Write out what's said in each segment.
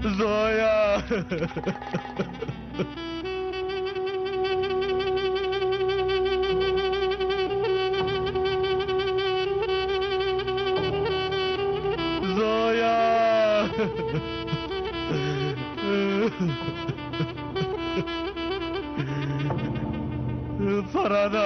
زویا زویا فرادا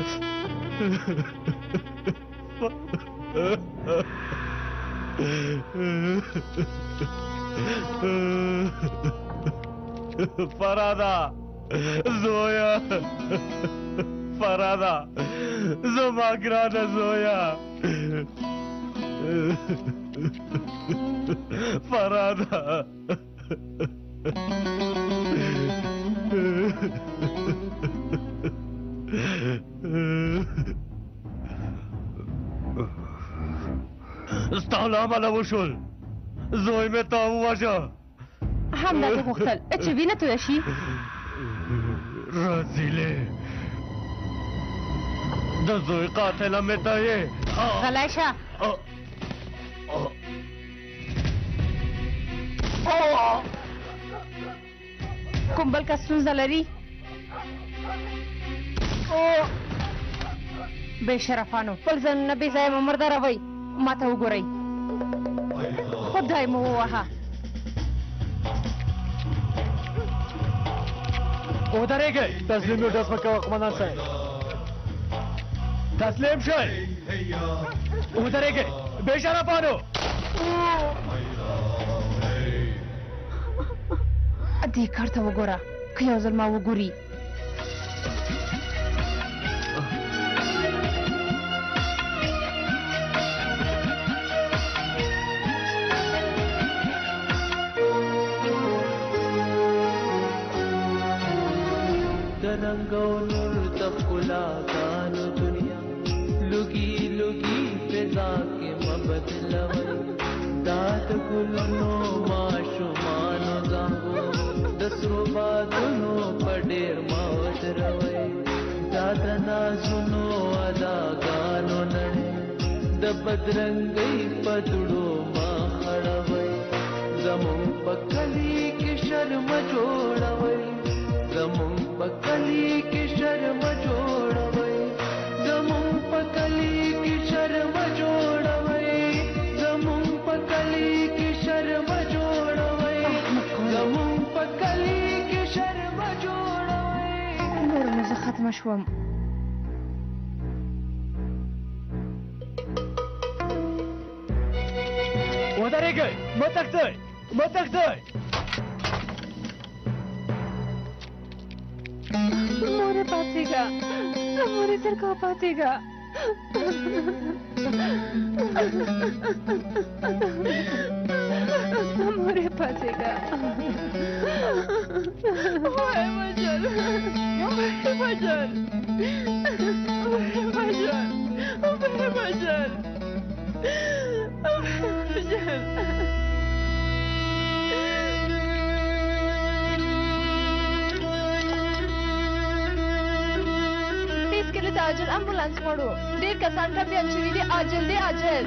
فرادا زویا فرادا زما ګرانه زویا فرادا استعلام على وشل زوی مې تا وواژه همدا دې غوښتل چې وینه تویه شي رزیلې د زوی قاتله مې ته یې غلی شه کوم بل کس ستونزه لري بې شرفانو خپل ځانونه بې ځایه مه مرداروئ ما ته وګورئ خدای مو ووهه ودرېږئ تسلیم یو ډز مه کوه قمندان صاحب تسلیم شئ ودرېږئ بې شرفانو دې کار ته وګوره که یو ځل ما وګوري रंगो नूर तकुलागानो दुनिया लुगी लुगी फिजा के मबदलवई दाद गुलनो माशुमानो जागो दसरो बादनो पडेर मौज रवई दादना सुनो अदा गानो नड़े द बदरंगई पदड़ो मा खड़वई जमुं पकली के शर्म जोड़वई जमुं पकली की शर्म जोड़वई जमुं पकली की शर्म जोड़वई जमुं पकली की शर्म जोड़वई जमुं पकली की शर्म जोड़वई نور مې زه ختمه شوم ودرېږئ مه تښتئ مه تښتئ मोरे पातेगा मोरे सर का पातेगा मोरे पातेगा ओए मजल ओए मजल ओए मजल ओए मजल ओए मजल د عاجل امبولانس غواړو ډېر کسان ټپیان شوي دي عاجل دی عاجل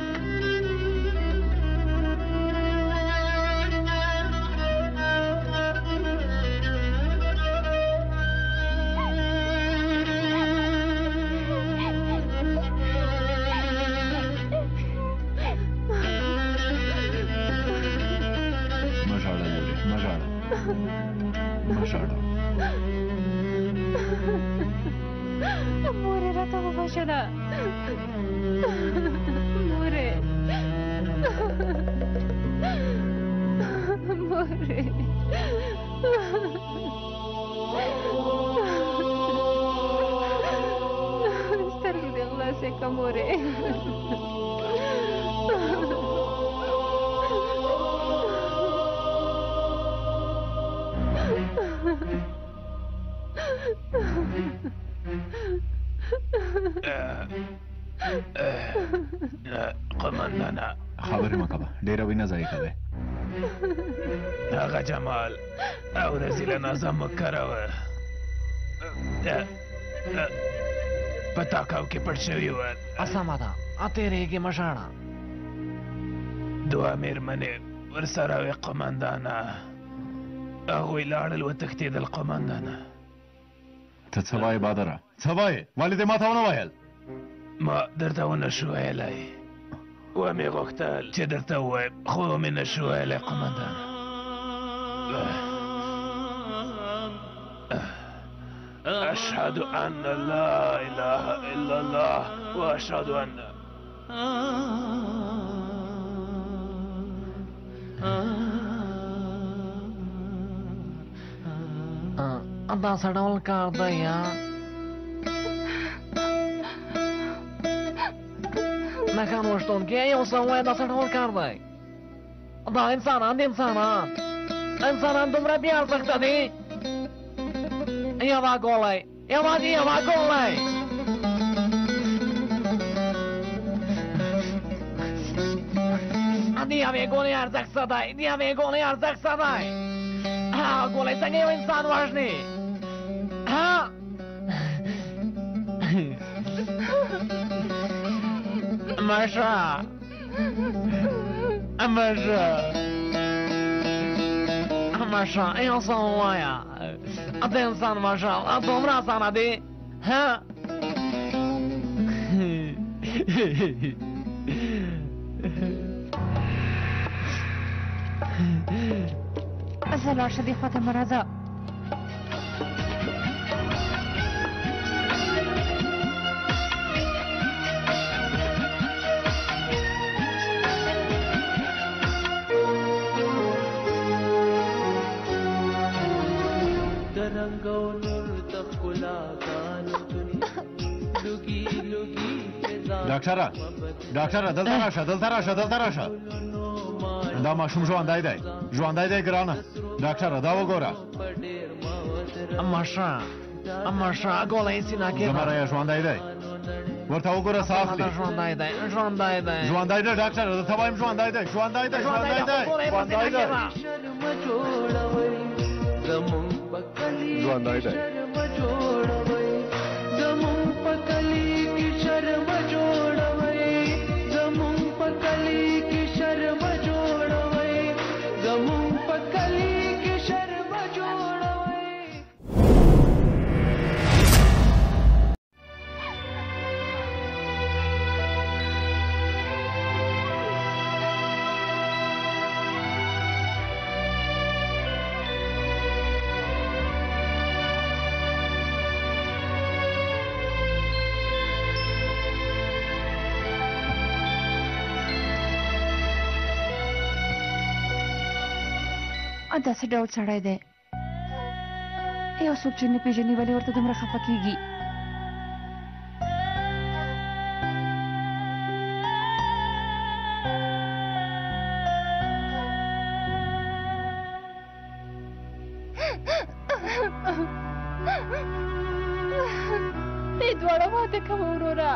मोरे राता वफाशना मोरे मोरे سترګې دې خلاصې کړه مورې قمندانه خبرې مه کوه ډېره وینه ضایع کوې هغه جمال او رزیله نظم مه کاروه په تاکاو کې پټ شوي ول اسامه ده اتېرېږې مه ژاړه دوه مېرمنې ورسره وې قمندانه هغوی لاړل وتښتېدل قمندانه ته څه وایې بادره څه وایې ولې دې ماته ونه ویل ما درته ونه شو ویلی ومې غوښتل چې درته ووایم خو مې نه شو ویلی قمندانه أشهد أن لا إله إلا الله وأشهد أن دا څه ډول کار دی یا نښان وشتونکی یو څه ووایه دا څه ډول کار دی دا انسانان دومره بې ارزښته دي یوه ګولی یوازې یوه ګولی د یوې ګولۍ ارزښت څه دی د یوې ګولۍ ارزښت څه دی هغه ګولۍ څنګه یو انسان وژني مشه یو څه ووایه د انسان وژل دومره اسانه دي زه لاړ شه دې خواته مه راځه ډاکټره دلته راشه دا ماشوم ژوندی دی ګرانه ډاکټره دا وګوره مشه ګوله یې سینه کې زما رایه ژوندی دی ورته وګوره ساه اخلي ژوندی دی ډاکټره درته وایم ژوندی دی دا څه ډول سړی دی یو څوک چې نه پېژني ولې ورته دومره خفه کېږي دې دواړه واده کوه وروره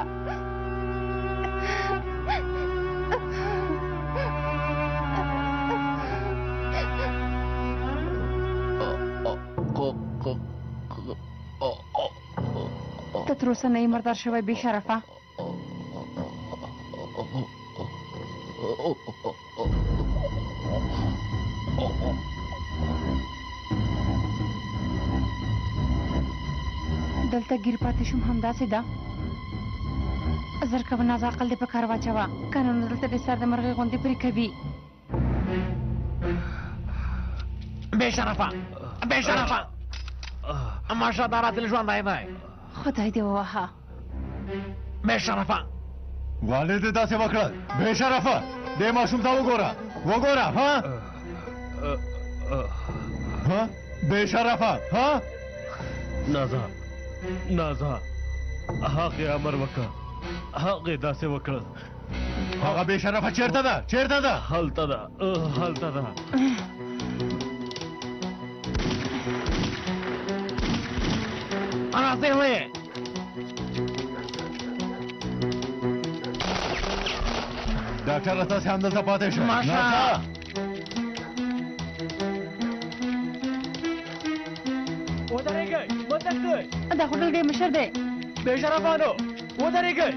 ته تر اوسه نه یې مردار شوی بې شرفه دلته ګیر پاتې شوم همداسې ده زر کوه ناز عقل دې په کار واچوه که نه نو دلته دې سر د مرغۍ غوندې پرې کوي بې شرفه ماشه دا راتل ژوندی دی خدای دې ووهه بې شرفه ولې دې داسې وکړل بې شرفه دې ماشوم ته وګوره بې شرفه نازا هغې امر وکړه هغې داسې وکړل هغه بې شرفه چیرته ده هلته ده راځئ وې ډاکټره تاسې همدلته پاتې شئ ودرېږئ وتښتئ دا خو ډېر مشر دی بې شرفانو ودرېږئ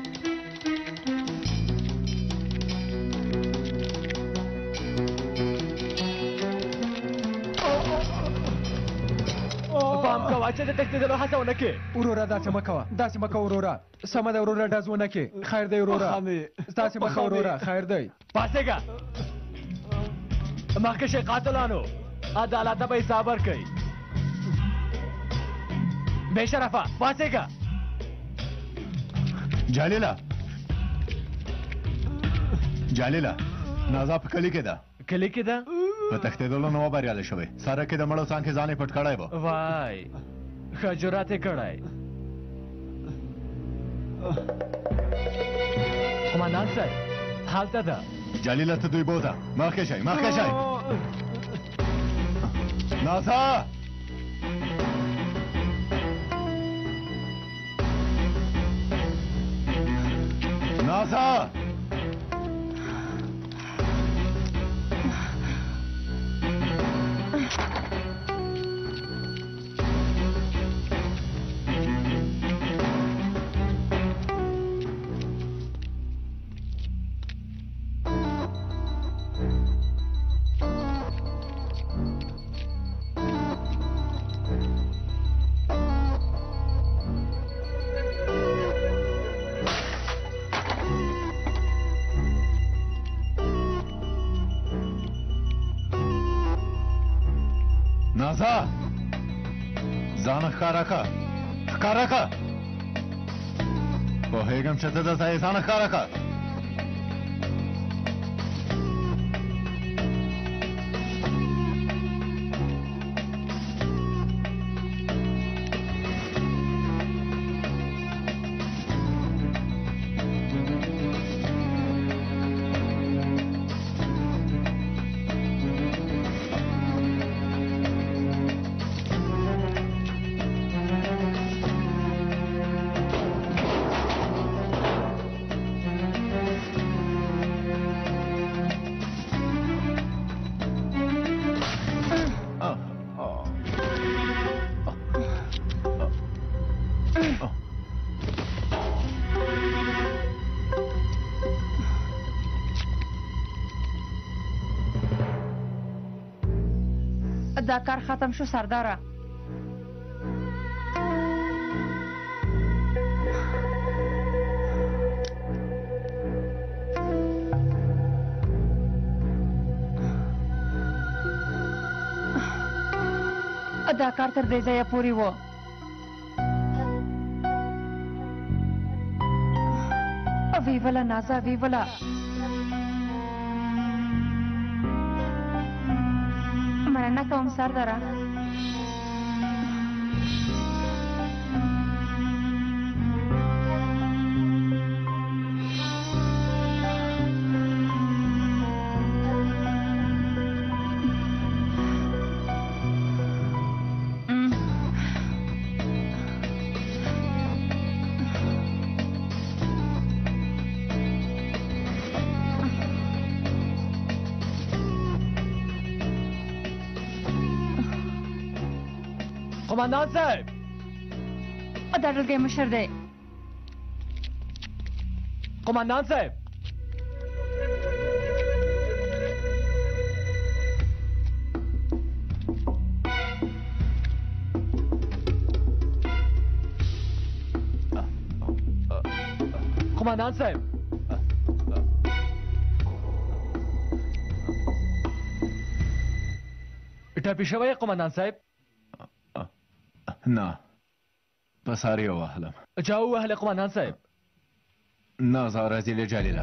واچه د تښتېدلو هڅه ونه کړې. وروره داسې مه کوه، داسې مه کوه وروره. سمه ده وروره، ډز ونه کړې. خیر دی وروره، داسې مه کوه وروره، خیر دی. پاڅېږه، مخکې شئ قاتلانو، عدالت ته به حساب ورکوئ. بې شرفه پاڅېږه. جالیله نازا په کلي کې ده. کلي کې ده؟ په تښتېدلو نه و بریالی شوی. سره کې د مړو څنګ کې ځان یې پټ کړی و. وای ښه جرات یې کړی. قمندان صاحب هلته ده. جلیله ته دوی بوځه. مخکې شئ مخکې شئ. نازا نازا نازا ځان ښکاره که ښکاره که پوهېږم چې ته دلته یې. ځان ښکاره که. دا کار ختم شو سرداره. دا کار تر دې ځایه پورې و. ویوله نازا ویوله. مننه کوم سرداره. قمندان صاحب دا ټولګی مشر دی. قمندان صاحب قمندان صاحب ټپي شوی قمندان صاحب؟ نه په ساري ووهلم. چا ووهلې قمندان صاحب؟ نازا رزیلې جلیله.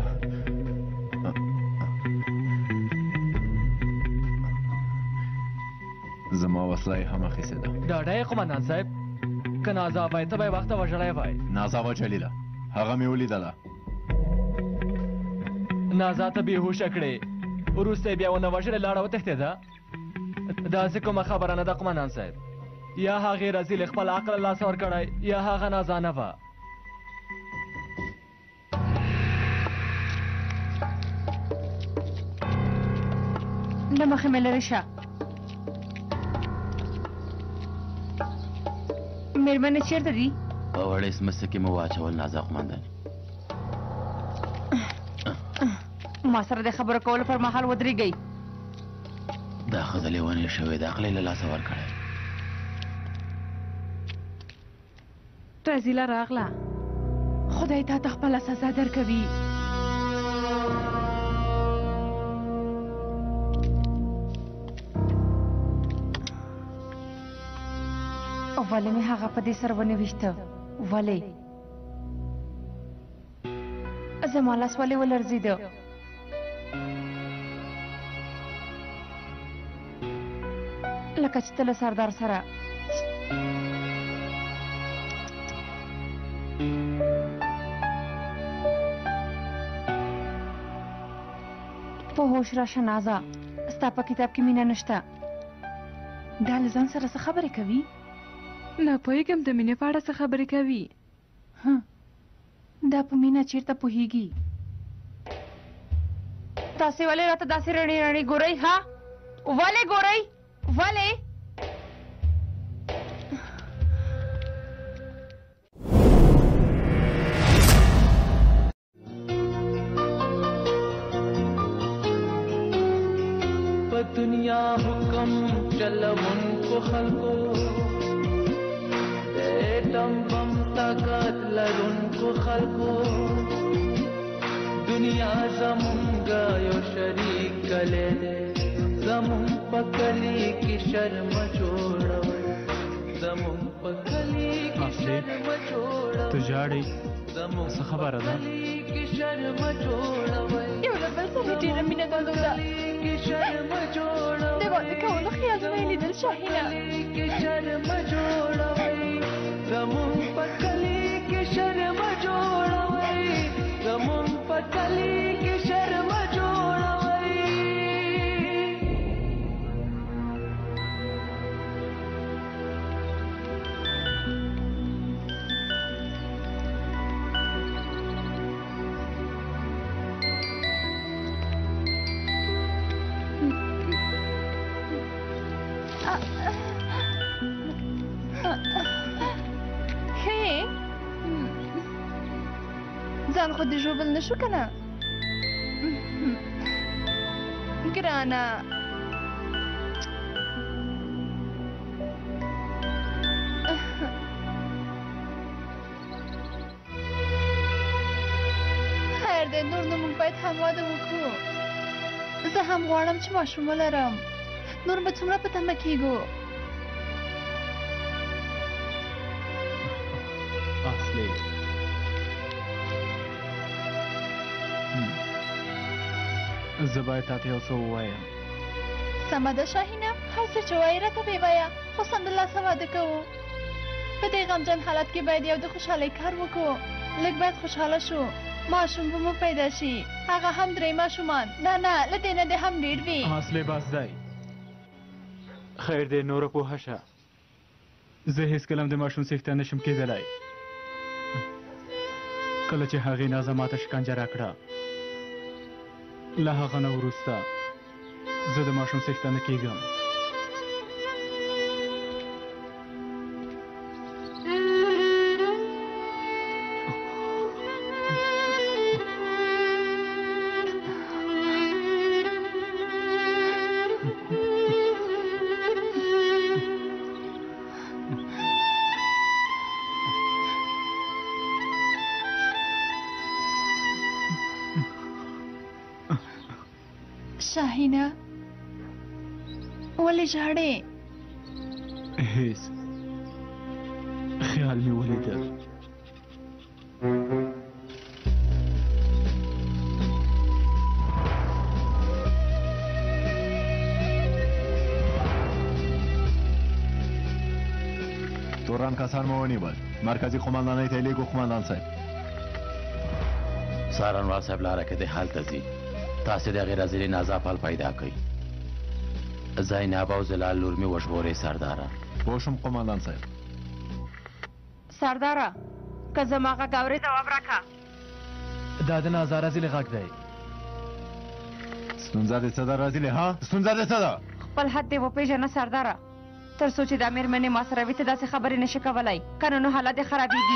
زما وسله یې هم اخیستې ده. ډاډه یې قمندان صاحب؟ که نازا وای ته به یې وخته وژلی وای. نازا و جلیله هغه مې ولیدله. نازا ته بېهوشه کړې وروسته یې بیا ونه وژلې لاړه وتښتېده. داسې کومه خبره نه ده قمندان صاحب. یا هغې رزیل خپل عقل لاسه ورکړی یا هغه نازانه وه. له مخې مې لرې شه. مېرمنې چېرته دي؟ په وړې سمڅه کې مو واچول نازا قمندان. ما سره د خبرو کولو پر مهال ودرېږئ. دا ښځه لیونۍ شوې ده، عقل یې له لاسه ورکړی. رزیله راغله خدای تا ته خپله سزا درکوي. ولې مې هغه په دې سر ونه ویشته؟ ولې؟ زما لاس ولې ولړزېده؟ لکه چې ته له سردار سره په هوش راشه نازه، ستا په کتاب کې مینه نشته. دا له ځان سره څه خبرې کوي؟ نه پوهېږم د مینې په اړه څه خبرې کوي. دا په مینه چیرته پوهېږي؟ تاسې ولې راته داسې رڼې رڼې ګورئ؟ ها ولې ګورئ؟ ولې؟ په دنیا حکم چلون کو خلکو ایٹم بم طاقت لرونکو خلکو دنیا زمونږه یو شریک کلی دی زمون په کلی کې شرم جوړوي زمون په کلی کې شرم جوړوي ته ژاړې څه خبره ده؟ کې شرم جوړوي یو له بل سره ډېره مینه درلوده. کې شرم جوړوي د واده کولو خیالونه یې لیدل شاهینه. کې شرم جوړوي زمون په کلی کې شرم جوړوي زمون په کلی کې شرم جوړوي. ځان خو دې ژوبل نه شو که نه ګرانه؟ خیر دی نور نو موږ باید هم واده وکړو. زه هم غواړم چې ماشوم ولرم. نور به څومره په تمه کېږو؟ اصلي زه باید تاته یو څه ووایم. سمه ده شاهینه، هر څه چې وایې راته ویې وایه، خو سمدلاسه واده کوو. په دې غمجن حالت کې باید یو د خوشحالۍ کار وکړو. لږ باید خوشحاله شو. ماشوم به مو پیدا شي، هغه هم 3 ماشومان. نه له دې نه دې هم ډېر وي. اصلي بس دی. خیر دی نوره پوهه شه. زه هېڅکله هم د ماشوم څښتن نشم کېدلی. کله چې هغې نازه ماته شکنجه راکړه له هغه نه وروسته زه د ماشوم څښتن نه کېږم. شاهینه ولې ژاړې؟ هیڅ خیال مې ولیدل. توران کسان مو ونیول. مرکزي قومندانۍ ته یې لیږو قومندان صاحب. څارنوال صاحب لاره کې د هلته ځي. تاسې د هغې رزیلې ناځاپ حال پیدا کړئ. زینب او زلال لور مې وژغورئ سرداره. پوه شوم قومندان صاحب. سرداره که زما غږ اورې ځواب راکړه. دا د نازا رزیلې غږ دی. ستونزه دې څه ده رزیلې؟ ها ستونزه دې څه ده؟ خپل حد دې وپېژنه سرداره. تر څو چې دا مېرمنې ما سره وي ته داسې خبرې نشي کولی، که نه نو حالت دې خرابېږي.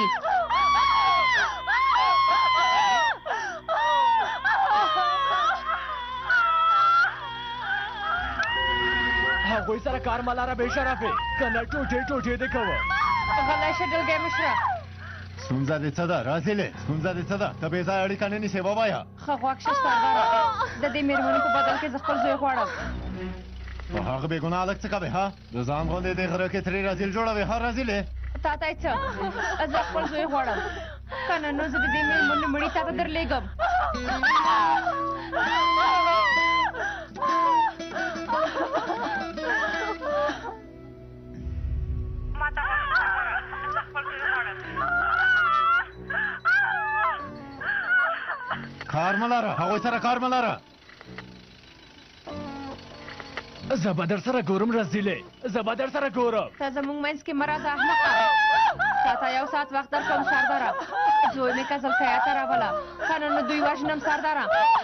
هغوی سره کار ملاره بې شرفې، که نه ټوټې ټوټې دې کوه. غلی شه ډلګی مشره. ستونزه دې څه ده رازیلې ستونزه دې څه ده ته بې ځایه اړیکه نه نیسې ووایه ښه غوږ شه سرداره د دې مېرمنې په بدل کې زه خپل زوی غواړم په هغه بې ګناه هلک څه کوې ها د ځان غوندې دې غره کې ترې رازیل جوړوې ها رازیلې تا ته یې څه زه خپل زوی غواړم که نه نو زه د دې مېرمنې مړي تا ته درلېږم کار مه لره هغوی سره کار مه لره زه به در سره ګورم رزیلې زه به در سره ګورم ته زموږ منځ کې مه راځه احمقه تا ته یو ساعت وخت درکوم سرداره زوی مې که زلفیا ته راوله که نه نو دوی وژنم سرداره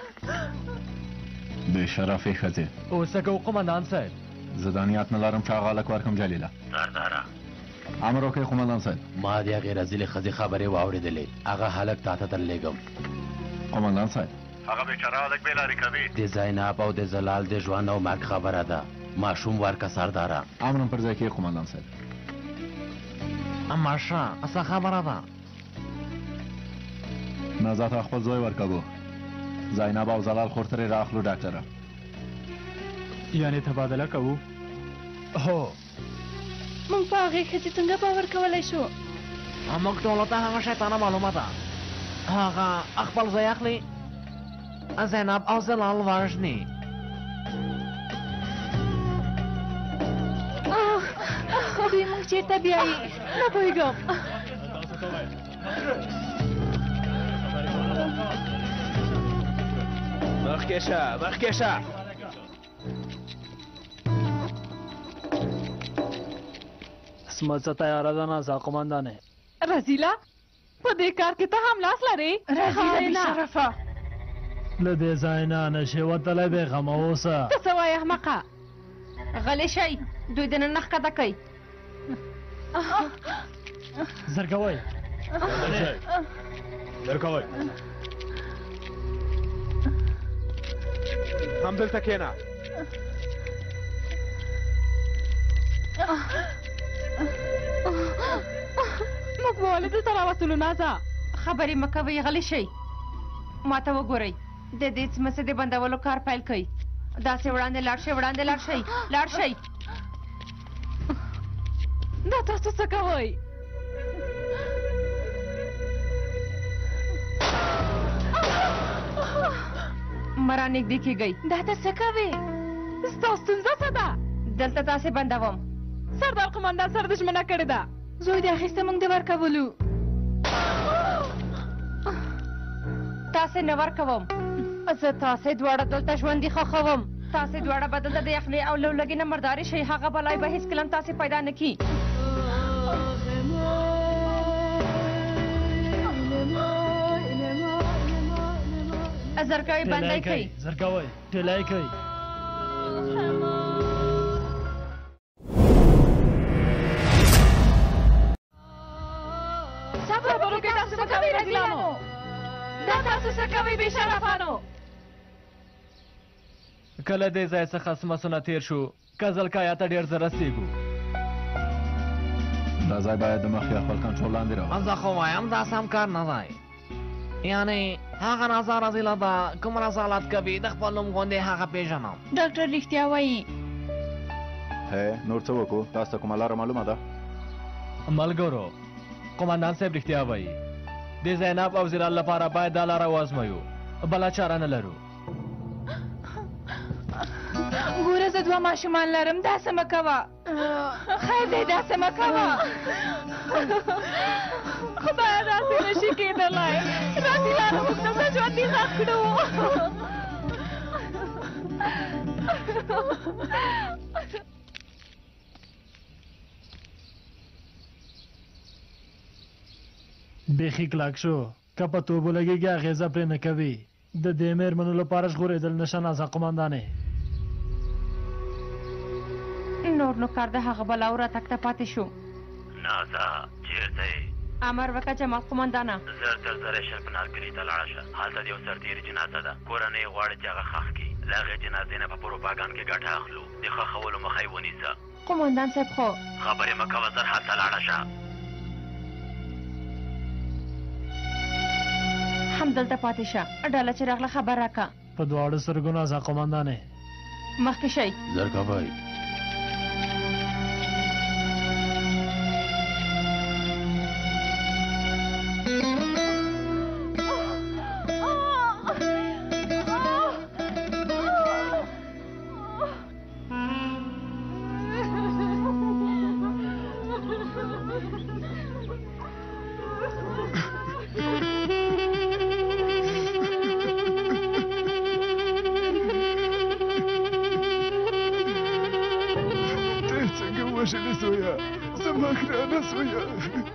بې شرفې ښځې اوس څه کوو قمندان صاحب زه دا نیت نه لرم چې هغه هلک ورکړم جلیله سرداره امر وکړئ قمندان صاحب ما د هغې رزیلې ښځې خبرې واورېدلې هغه هلک تا ته درلېږم قمندان صاحب هغه بیچاره هلک بېلارې کوي د زینب او د زلال د ژوند او مرګ خبره ده ماشوم ورکه سرداره امرم پر ځای کې قمندان صاحب ماشه څه خبره ده نازات خپل زوی ورکوو زینب او زلال خور ترې راخلو ډاکټره یعنې تبادله کوو هو موږ په هغې ښځې څنګه باور کولی شو موږ ټولو ته هغه شیطانه معلومه ده هغه خپل ځای اخلي زینب او زلال وژني دوی موږ چېرته بیایي نه پوهېږم مخکې شه مخکې شه سمڅه تیاره ده نازا قمندانې رزیله په دې کار کې ته هم لاس لرې رزیله بېشرفه له دې ځای نه نشې وتلی بېغمه اوسه ته څه وایې احمقه غلی شئ دوی دننه ښکته کوئ زر کوئ زر کوئ همدلته کښېنه موږ به ولې دلته راوتلو نازه خبرې مه کوئ غلی شئ ما ته وګورئ د دې څمڅې د بندولو کار پیل کوئ داسې وړاندې لاړ شئ وړاندې لاړ شئ لاړ شئ دا تاسو څه کوئ مه رانږدې کېږئ دا ته څه کوې ستا ستونزه څه ده دلته تاسې بندوم سردار قمندان سره دښمنه کړې ده زوی د اخیسته موږ د ورکولو تاسې نه ورکوم زه تاسې دواړه دلته ژوندي خوښوم تاسې دواړه به دلته د یخنۍ او لولګي نه مردارې شئ هغه بلای به هېڅکله هم تاسې پیدا نه کړي زرګوی بندی کوي زرګوی ټیلای کوي صبر وکړئ تاسو څه کوئ رزیلانو دا تاسو څه کوئ بېشرفانو کله دې ځای څخه سمسونه تېر شو کزلکایا ته ډېر زر رسېږو دا ځای باید د مخکې خپل کنټرول لاندې راوړو زه خو وایم دا سم کار نه دی یعنې هغه نازا رزیله ده کوم رسالت کوي د خپل نوم غوندې هغه پېژنم ډاکټر رښتیا وایي نور څه وکړو تاسو ته کومه لاره معلومه ده ملګرو قمندان صاحب رښتیا وایي د زینب او زلال لپاره باید دا لاره وازمویو بله چاره نه لرو ګوره زه دوه ماشومان لرم داسې مه کوه خیر دی داسې مه کوه خدایه داسې نشي کېدلی رزیلانو موږ دلته ژوندي ښخ کړو بیخي کلک شو که په توبو لګېږي اغېزه پرې نه کوي د دې مېرمنو لپاره ژغورېدل نشه نازا قمندانې نور نو کار د هغه بلاو راتګ ته پاتې شو نازا چیرته یې امر وکړه جمال قمندانه زر تر زره شرپنار کلي ته لاړه شه هلته د یو سرتېري جنازه ده کورنۍ غواړي چې هغه ښخ کړي له هغې جنازې نه په پروپاګانډ کې ګټه اخلو د ښخولو مخه یې ونیسه قمندان صاحب خو خبرې مه کوه زر هلته لاړه شه همدلته پاتې شه ډله چې راغله خبر راکړه په دواړو سترګو نازا قومندانې مخکې شئ زرکوی وژلې زویه زما ګرانه زویه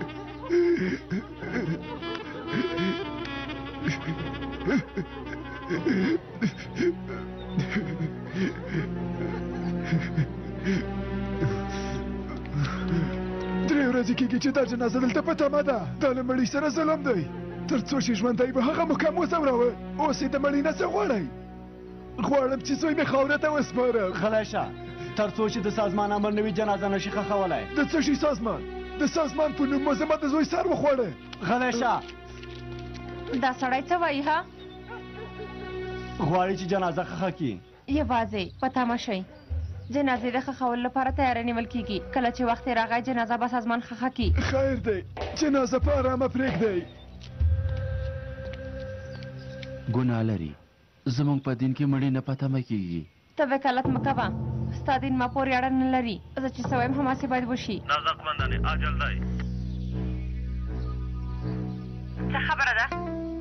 درې ورځې کېږي چې دا جنازه دلته په تمه ده دا له مړي سره ظلم دی تر څو چې ژوندی به هغه مقام وځوراوه اوس یې د مړي نه څه غواړئ غواړم چې زوی مې خاورې ته وسپارم غلی شه تر څو چې د سازمان امر نوي جنازه نشي ښخولی د څه شي سازمان د سازمان په نوم مو زما د زوی سر وخوړی غلی شه دا سړی څه وایي ها غواړي چې جنازه ښخه کړي یوازې په تمه شئ جنازې د ښخولو لپاره تیاری نیول کیږي کله چې وخت یې راغی جنازه به سازمان ښخه کړي خیر دی جنازه په ارامه پرېږدئ ګناه لري زموږ په دین کې مړي نه په تمه کېږي ته وکالت مه کوه ستا دین ما پورې اړه نه لري زه چې څه وایم هماسې باید وشي نازا قومندانې عاجل دی څه خبره ده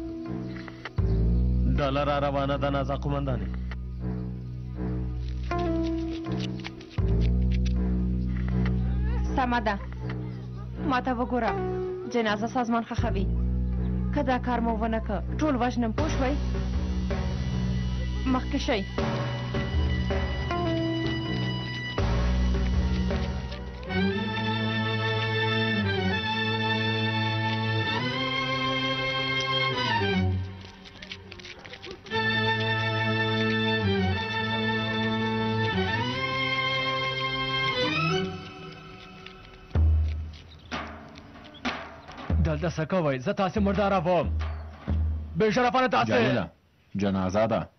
ډله را روانه ده نازا قومندانې سمه ده ما ته وګوره جنازه سازمان ښخوي که دا کار مو ونه که ټول وژنم پوه شوئ مخکې شئ دلته څه کوئ زه تاسې مرداروم بې شرفانه تاسې جلیله جنازه ده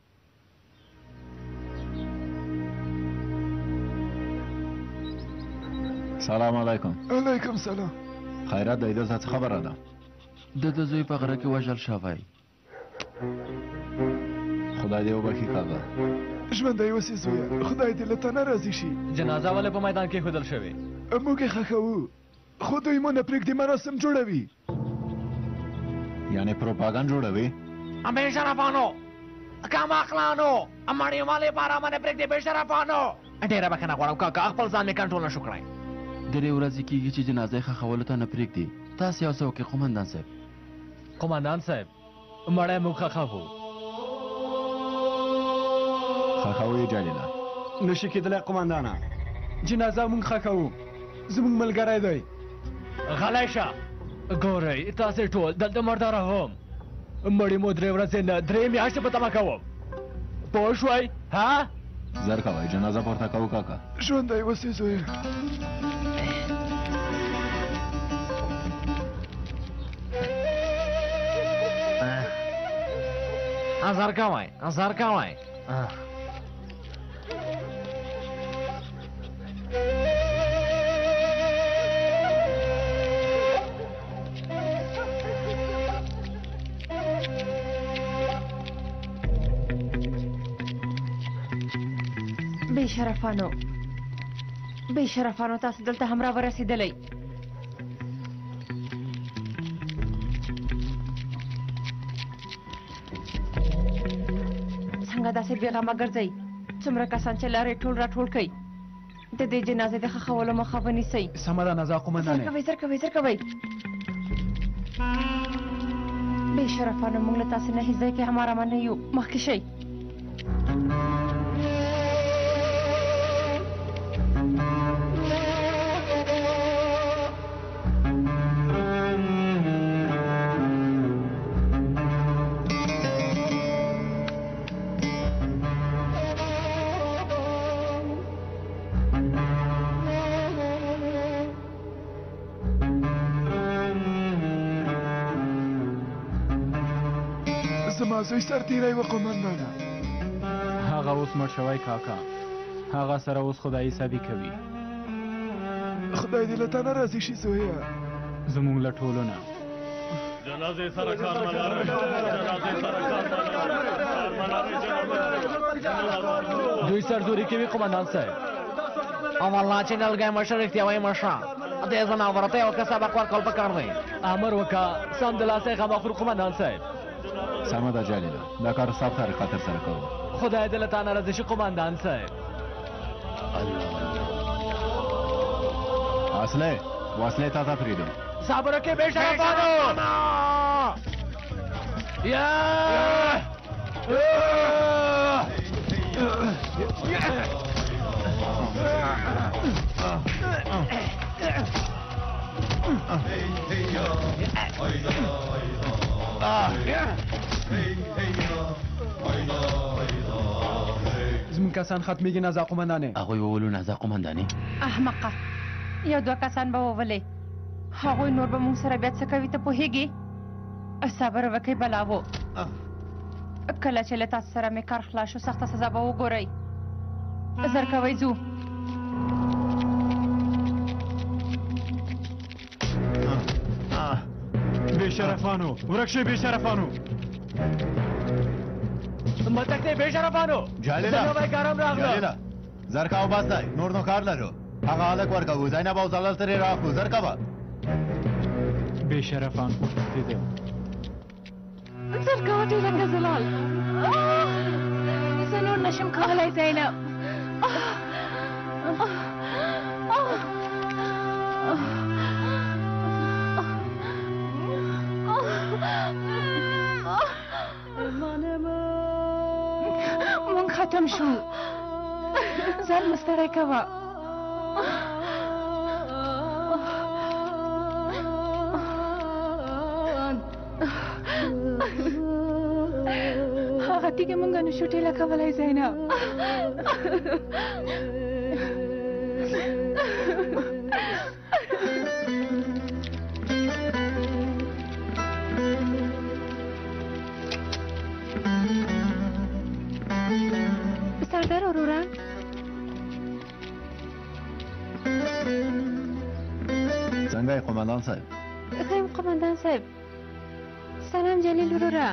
سلام علیکم علیکم سلام خیرات دی دلته څه خبره ده د زوی په غره کې وژل شوی خدای دې وبخښي کاکا ژوندی اوسې زویه خدای دې له تا نه راضي شي جنازه ولې په میدان کې ښودل شوې موږ یې ښخوو خو دوی مو نه پرېږدي مراسم جوړوي یعنی پروپاګانډ جوړوي بې شرفانو کم اخلانو مړی والې په ارامه نه پرېږدي بې شرفانو ډېره بښنه غواړم کاکا خپل ځان مې کنټرول نه شو کړی درې ورځې کېږي چې جنازه یې ښخولو ته نه پرېږدي تاسې یو څه وکړئ قومندان صاحب قومندان صاحب مړی موږ ښخوو ښخوو یې جلیله نشي کېدلی قومندانه جنازه مونږ ښخوو زمونږ ملګری دی غلی شه ګورئ تاسې ټول دلته مرداروم مړي مو 3 ورځې نه 3 میاشتې په تمه کوم پوه شوئ ها زر کوئ جنازه پورته کوو کاکا ژوندی اوسې زویه ازار کوئ ازار کوئ بې شرفانو تاسو دلته هم را ورسېدلی څنګه داسې بېغمه ګرځئ څومره کسان چې لارې ټول راټول کړئ د دې جنازې د ښخولو مخه ونیسئ سمه ده نازا قومندانې زر کوئ بې شرفانو موږ له تاسې نه هېڅ ځای کې هم ارامه نه یو مخکې شئ زما زوی سرتیری و قومندانه. هغه اوس مړ شوی کاکا، هغه سره اوس خدایي صبي کوي. خدای دې له تا نه راضي شي زویه. زموږ له ټولو نه. جنازې سره کارمندان، جنازې سره کارمندان. دوی سرزوري کوي قومندان صاحب. او والله چې نلګی مشر رښتیا وایي مشره، دې ځناورو ته یو ښه سبق ورکول پکار دی. امر وکړه سمدلاسه غم اخلو قومندان صاحب. سمه ده جلیله، دا کار ستا په طریقه ترسره کوو. خدای دې له تا نه راضي شي قومندان صاحب. وسلې تا ته پرېږدم. صبر وکړئ بې شرفانو. زمون کسان ختمیږي نازا قومندانې. هغوی وولو نازا قومندانې. احمقه، یو دوه کسان به وولې، هغوی نور به موږ سره بیا څه کوي ته پوهېږې؟ صبر وکړئ بلاوو، کله چې له تاسو سره مې کار خلاص شو سخته سزا به وګورئ. زر کوئ ځو. بې شرفانو ورک شئ، بې شرفانو. متک دی بې شرفانو. جلیله زر کوه بس دی، نور نو کار لرو. هغه هلک ورکوو، زینب او زلال ترې راخلو. زر کوه. بې شرفان خوشبختي دی. زر کوه ډېر لکه زلال. زه نور نشم کولی زینب. مونږ ختم شو. ځان مه ستړی کوه. هغه تیږې مونږ نشو ټېله کولی زینب. سردار وروره، څنګه یې قومندان صاحب؟ ښه یم قومندان صاحب. سلام جلیل وروره.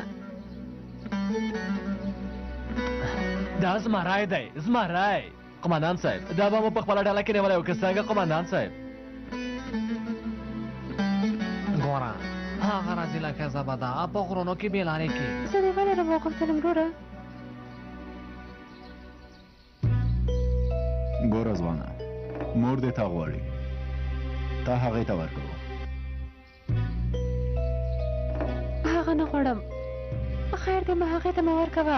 دا زما رای دی، زما رای. قومندان صاحب دا به مو په خپله ډله کې نیولی و که څنګه قومندان صاحب؟ ګوره هغه رزیله ښځه به ده په غرونو کې بې لارې کې. زه دې ولې راوغوښتلم وروره؟ ګوره ځوانه، مور دې تا غواړي، تا هغې ته ورکوو. هغه نه غواړم. خیر دی ما هغې ته مه ورکوه.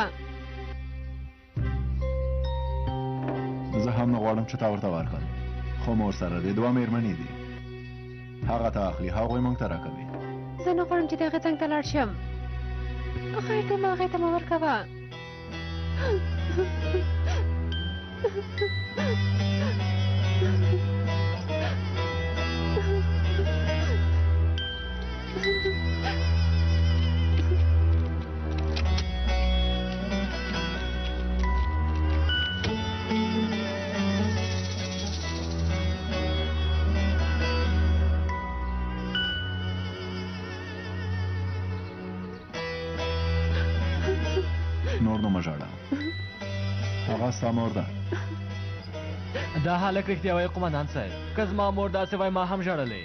زه هم نه غواړم چې تا ورته ورکړم، خو مور سره دې دوه مېرمنې دي، هغه ته اخلي، هغوی موږ ته راکوي. زه نه غواړم چې د هغې څنګ ته لاړ شم. خیر دی ما هغې ته مه ورکوه. نور نو مه ژاړه، هغه ستا مور ده. دا هلک رښتیا وایي قومندان صاحب، که زما مور داسې وای ما هم ژړلی.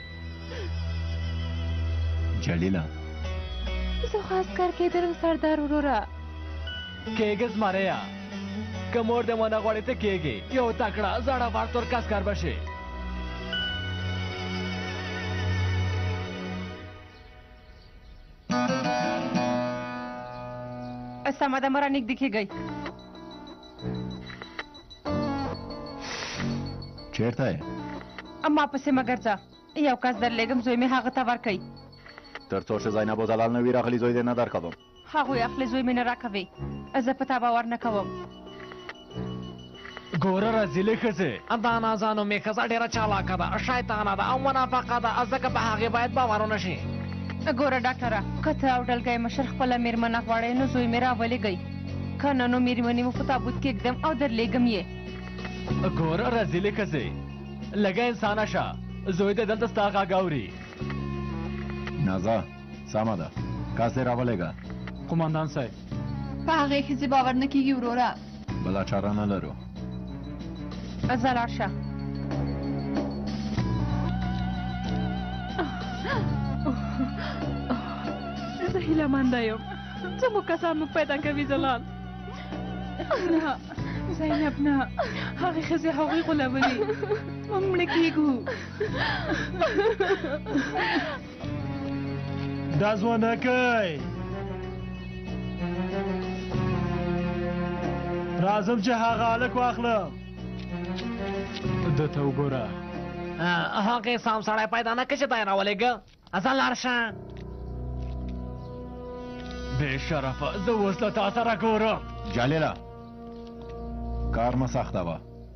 جلیله زه خو عسکر کېدلم سردار وروره. کېږه زمریا، که مور دې ونه غواړې ته کېږې، یو تکړه زړه وار تور عسکر به شې. سمه ده مه رانږدې کېږئ. چېرته یې؟ ما پسې مه ګرځه، یو کس درلېږم زوی مې هغه ته ورکوئ. تر څو چې زینب او زلال نه وي راغلي زوی دې نه درکوم. هغوی اخلي زوی مې نه راکوي. زه په تا باور نه کوم. ګوره رزیلې ښځې، دا نازانو مې ښځه ډېره چالاکه ده، شیطانه ده او منافقه ده، ځکه په هغې باید باور ونه شي. ګوره ډاکټره که ته او ډلګی مشر خپله مېرمنه غواړئ نو زوی مې راولېږئ که نه نو مېرمنې مو په تابوت کې ږدم او درلېږم یې ګوره رزیلې ښځې لږه انسانه شه زوی دې دلته ستا غږ اوري نازا سمه ده کس دې راولېږه قومندان صاحب په هغې ښځې باور نه کېږي وروره بله چاره نه لرو ځه لاړ شه زه هیله منده یم زموږ کسان موږ پیدا کوي جلال نه زینب نه هغې ښځې هغوی غولولي موږ مړه کېږو دا ځوانکی راځم چې هغه هلک واخلم ده ته وګوره هغې سام سړی پیدا نه کړي چې ته یې راولېږه ځه لاړ شه بې شرفه زه اوس له تا سره ګورم جلیله کار مه سخته وه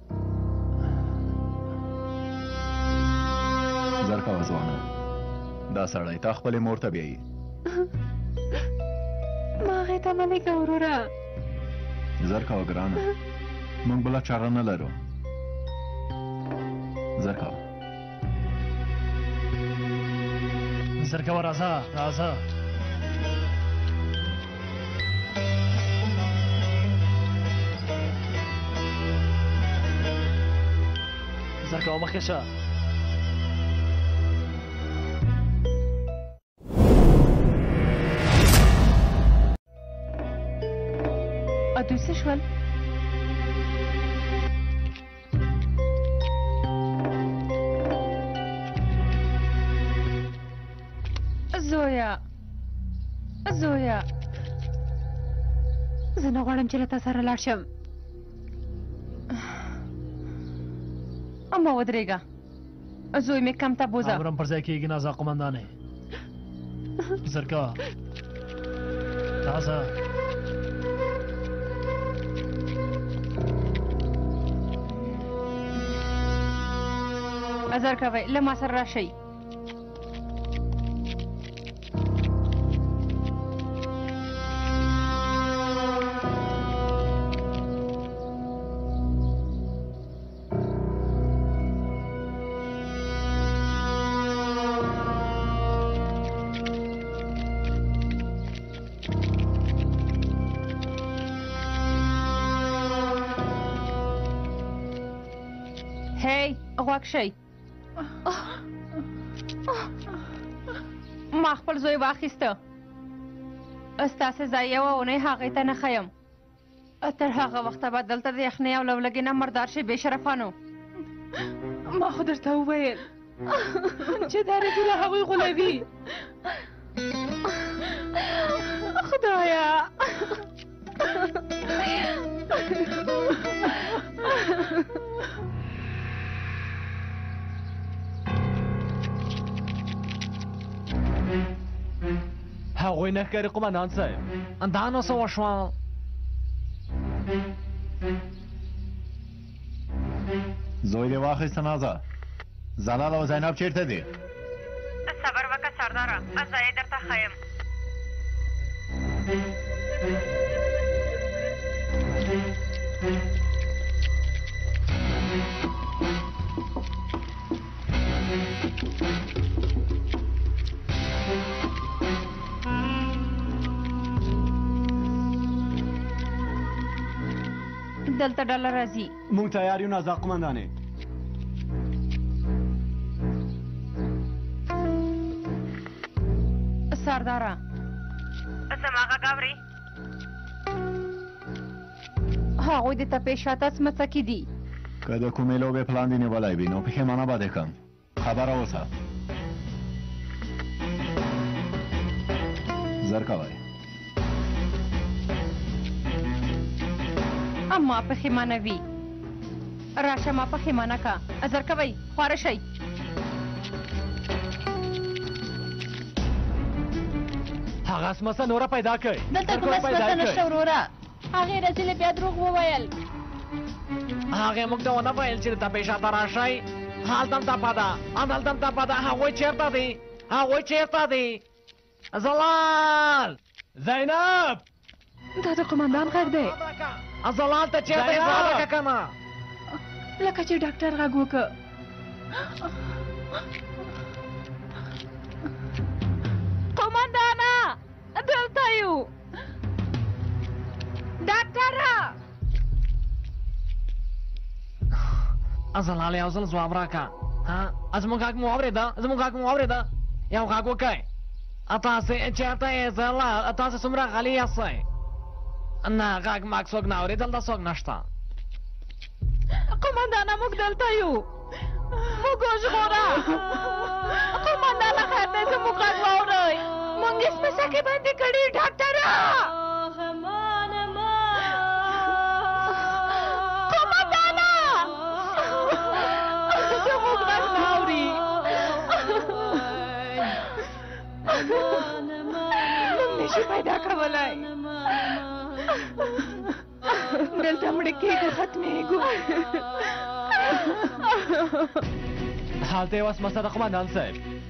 زر کوه ځوانه دا سړی تا خپلې مور ته بیایي ما هغې ته مه لېږه وروره زر کوه ګرانه موږ بله چاره نه لرو زر کوه زر کوه راځه راځه زر کوه مخکې شه دوی څه شول زویا زویا زه نه غواړم چې له تا سره لاړ شم اما ودرېږه زوی مې کم ته بوځه امرم پر ځای کېږي نازا قمندانې زر کوه راځه ازر کوئ له ما سره راشئ هی غوږ شئ ما خپل زوی واخیسته ستاسې ځای یوه اونۍ هغې ته نه ښیم تر هغه وخته به دلته د یخنۍ او لولګې نه مردار شئ بې شرفانو ما خو درته وویل چې دا رفیله هغوی غولوي خدایا هغوی نه ښکاري قمندان صاحب دا نو څه وشول زوی دې واخیسته نازه زلال او زینب چیرته دي صبر وکړه سرداره زه یې درته ښیم دلته ډله راځي مونږ تیار یو نازا قمندانې سرداره زما غږ اورې هغوی د تپې شاته څمڅکې دي که د کومې لوبې پلان دې نیولی وي نو پښېمانه به دې کړم خبره اوسه زر کوئ اما پښېمانه وي راشه ما پښېمانه که زر کوئ خواره شئ هغه اسمڅه نوره پیدا کړئ دلته کومه اسمڅه نشته وروره هغې رزیلې بیا دروغ وویل هغې موږ ته ونه ویل چې د تپې شاته راشئ هلته هم تپه ده همدلته هم تپه ده هغوی چېرته دي هغوی چېرته دي زلال زینب دا د قومندان غږ دی. زلال ته چیرته یې ځواب راکړه کنه. لکه چې ډاکټر غږ وکړ. قومندانه دلته یو. ډاکټره زلال یو ځل ځواب راکړه. زموږ غږ مو اورېده؟ یو غږ وکړئ. تاسې چېرته یې زلال؟ تاسې څومره غلي یاستئ؟ نه غږ ماک څوک نه اوري، دلته څوک نشته. قومندانه موږ دلته یو. موږ وژغوره. قومندانه خیر دی زموږ غږ واورئ. موږ یې سپېڅه کې بندي کړي. ډاکټره قومندانه زموږ غږ نه اوري. موږ نشو پیدا کولی. دلته مړه کېږو، ختمېږو. هلته یوه سمڅه ده قومندان صاحب.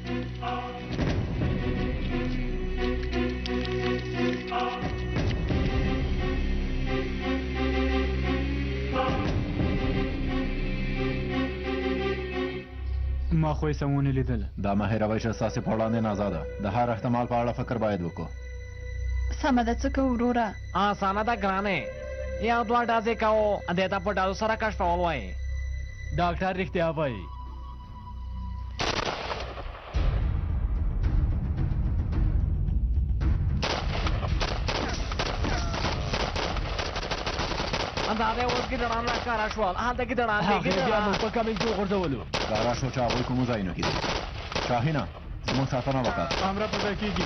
ما خو یې سمونه لیدل. دا مه هېروئ چې ستاسې په وړاندې نازا ده. د هر احتمال په اړه فکر باید وکړو. سمه ده، څه کوو وروره؟ اسانه ده ګرانې. یو دوه ډزې کوو، دې ته په ډزو سره کشفول وایي. ډاکټر رښتیا وایي. دا دی اوس ګیدړان راښکاره شول. هلته ګیدړان دي. هغې بیا موږ په کمیږو غورځولو. ښکاره شو چې هغوی کومو ځایونو کې دي. شاهینه زموږ ساتنه وکړه. امره په ځای کېږي.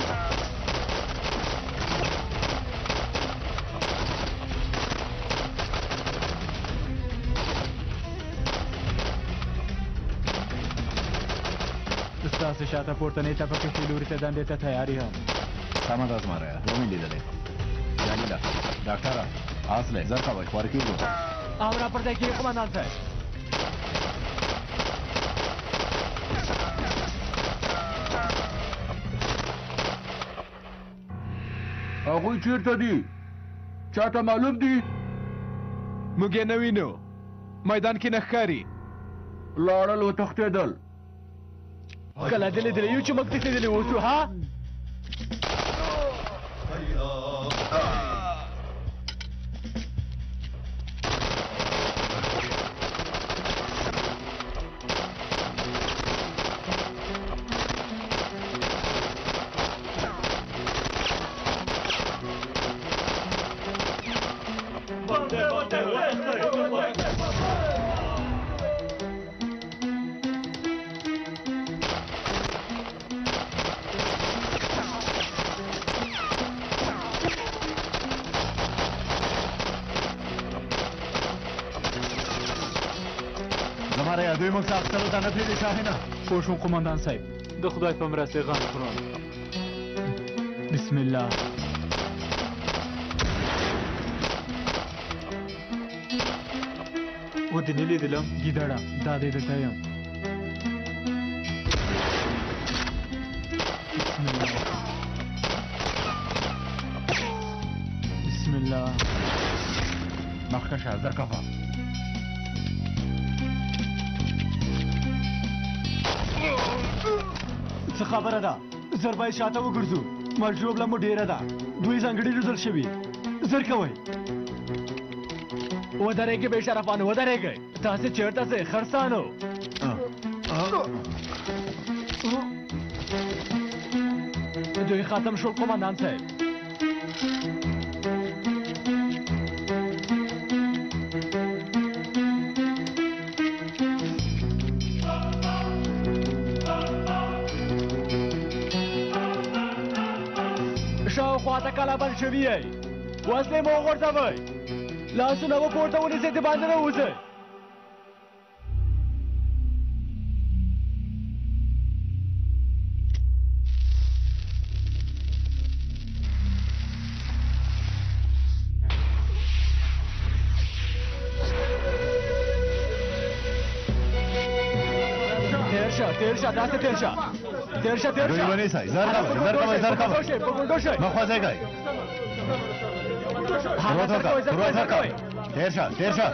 ستاسې شاته پورتنۍ طبقې کې لوري ته دندې ته تیاري هم. سمه ده زمری، ومې لیدلې. جلیله ډاکټره اصلی زر کوئ، خواره کېږو. امره پر ځای کېږي قومندان صاحب. هغوی چیرته دي؟ چاته معلوم دي؟ موږ یې نه وینو، میدان کې نه ښکاري. لاړل وتښتېدل. کله دې لیدلی یو چې موږ تښتېدلي اوسو؟ ها دوی موږ ته اخیستلو ته نه پرېږدي شاهینه. پوه شوم قومندان صاحب، د خدای په مرستې غم خورم. بسم الله. ودې نه لیدلم ګیدړه، دا دې دلته یم. بسم الله بسم الله. مخکې شه زرکفه. څه خبره ده؟ زر باید شاته وګرځو. مرجوبله مو ډېره ده، دوی ځانګړي روزل شوي. زر کوئ. ودرېږئ بې شرفانو، ودرېږئ. تاسې چېرته ځئ خرسانو؟ دوی ختم شول قومندان صاحب. شاوخواته کلابند شوي یئ. وسلې مو وغورځوئ. لاسونه مو پورته ونیسئ، د باندې نه ووځئ. تیر شه، داسې تیر شه. تیر شه تیر شه دوی ونیسئ زر کوئ په ګونډو شئ مه خوځېږئ پروت وکړئ تیر شه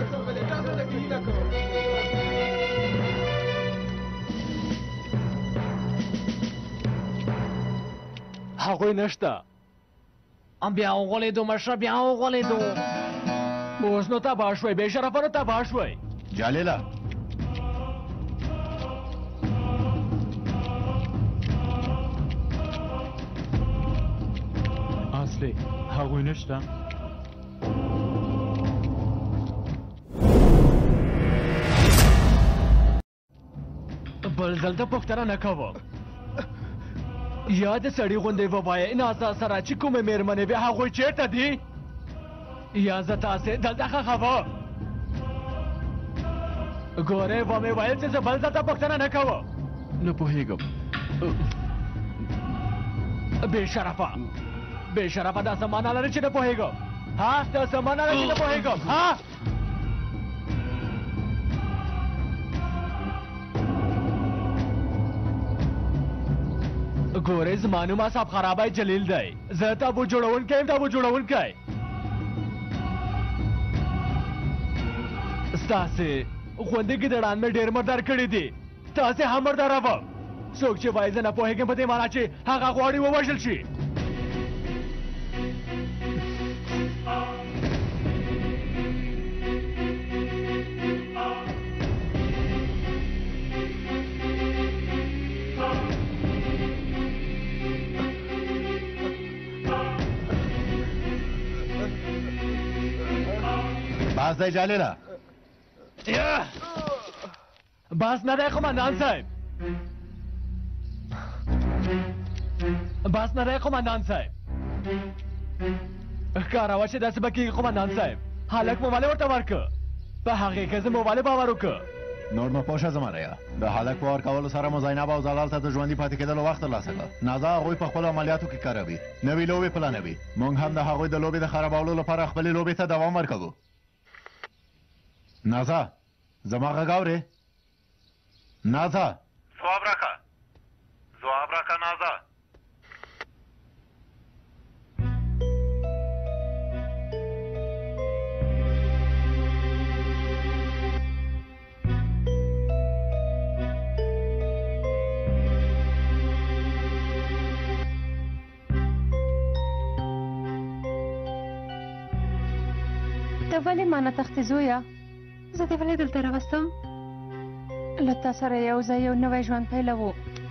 هغوی نشته بیا وغولېدو مشره بیا وغولېدو اوس نو تباه شوئ بې شرفه نو تباه شوئ جلیله اصلي هغوی نشته بل ځل ته پوښتنه نه کوم یا د سړي غوندې ووایه ناسا سره چې کومې مېرمنې وې هغوی چېرته دي یا زه تاسې دلته ښخوم ګورې ومې ویل چې زه بل ځل ته پوښتنه نه کوم نه پوهېږم بې شرفه دا څه معنا لري چې نه پوهېږم ها دا څه معنا لري چې نه پوهېږم ها ګورې زما نوم اصحاب خرابی جلیل دی زه تابو جوړونکی یم تابو جوړونکی ستاسې غوندې ګیدړان مې ډېر مردار کړي دي تاسې هم مرداروم څوک چې وایي زه نه پوهېږم په دې معنا چې هغه غواړي ووژل شي باز دی جلیله باز نه دی قمندان صاحب باز نه دی قمندان صاحب ښکاره وه چې داسې به کېږي قمندان صاحب هلک مو ولې ورته ورکړه په هغې ښځې مو ولې باور وکړه نور نو پوه شه زمریا د هلک په ورکولو سره مو زینب او زلال ته د ژوندي پاتې کېدلو وخت ترلاسه کړه نازا هغوی په خپلو عملیاتو کې کاروي نوې لوبې پلانوي موږ هم د هغوی د لوبې د خرابولو لپاره خپلې لوبې ته دوام ورکوو نازا زما غږ اورې نازا ځواب راکړه نازا ته ولې ما نه تښتې زویه زه دې ولې دلته راوستم له تا سره یو ځای یو نوی ژوند پیلوو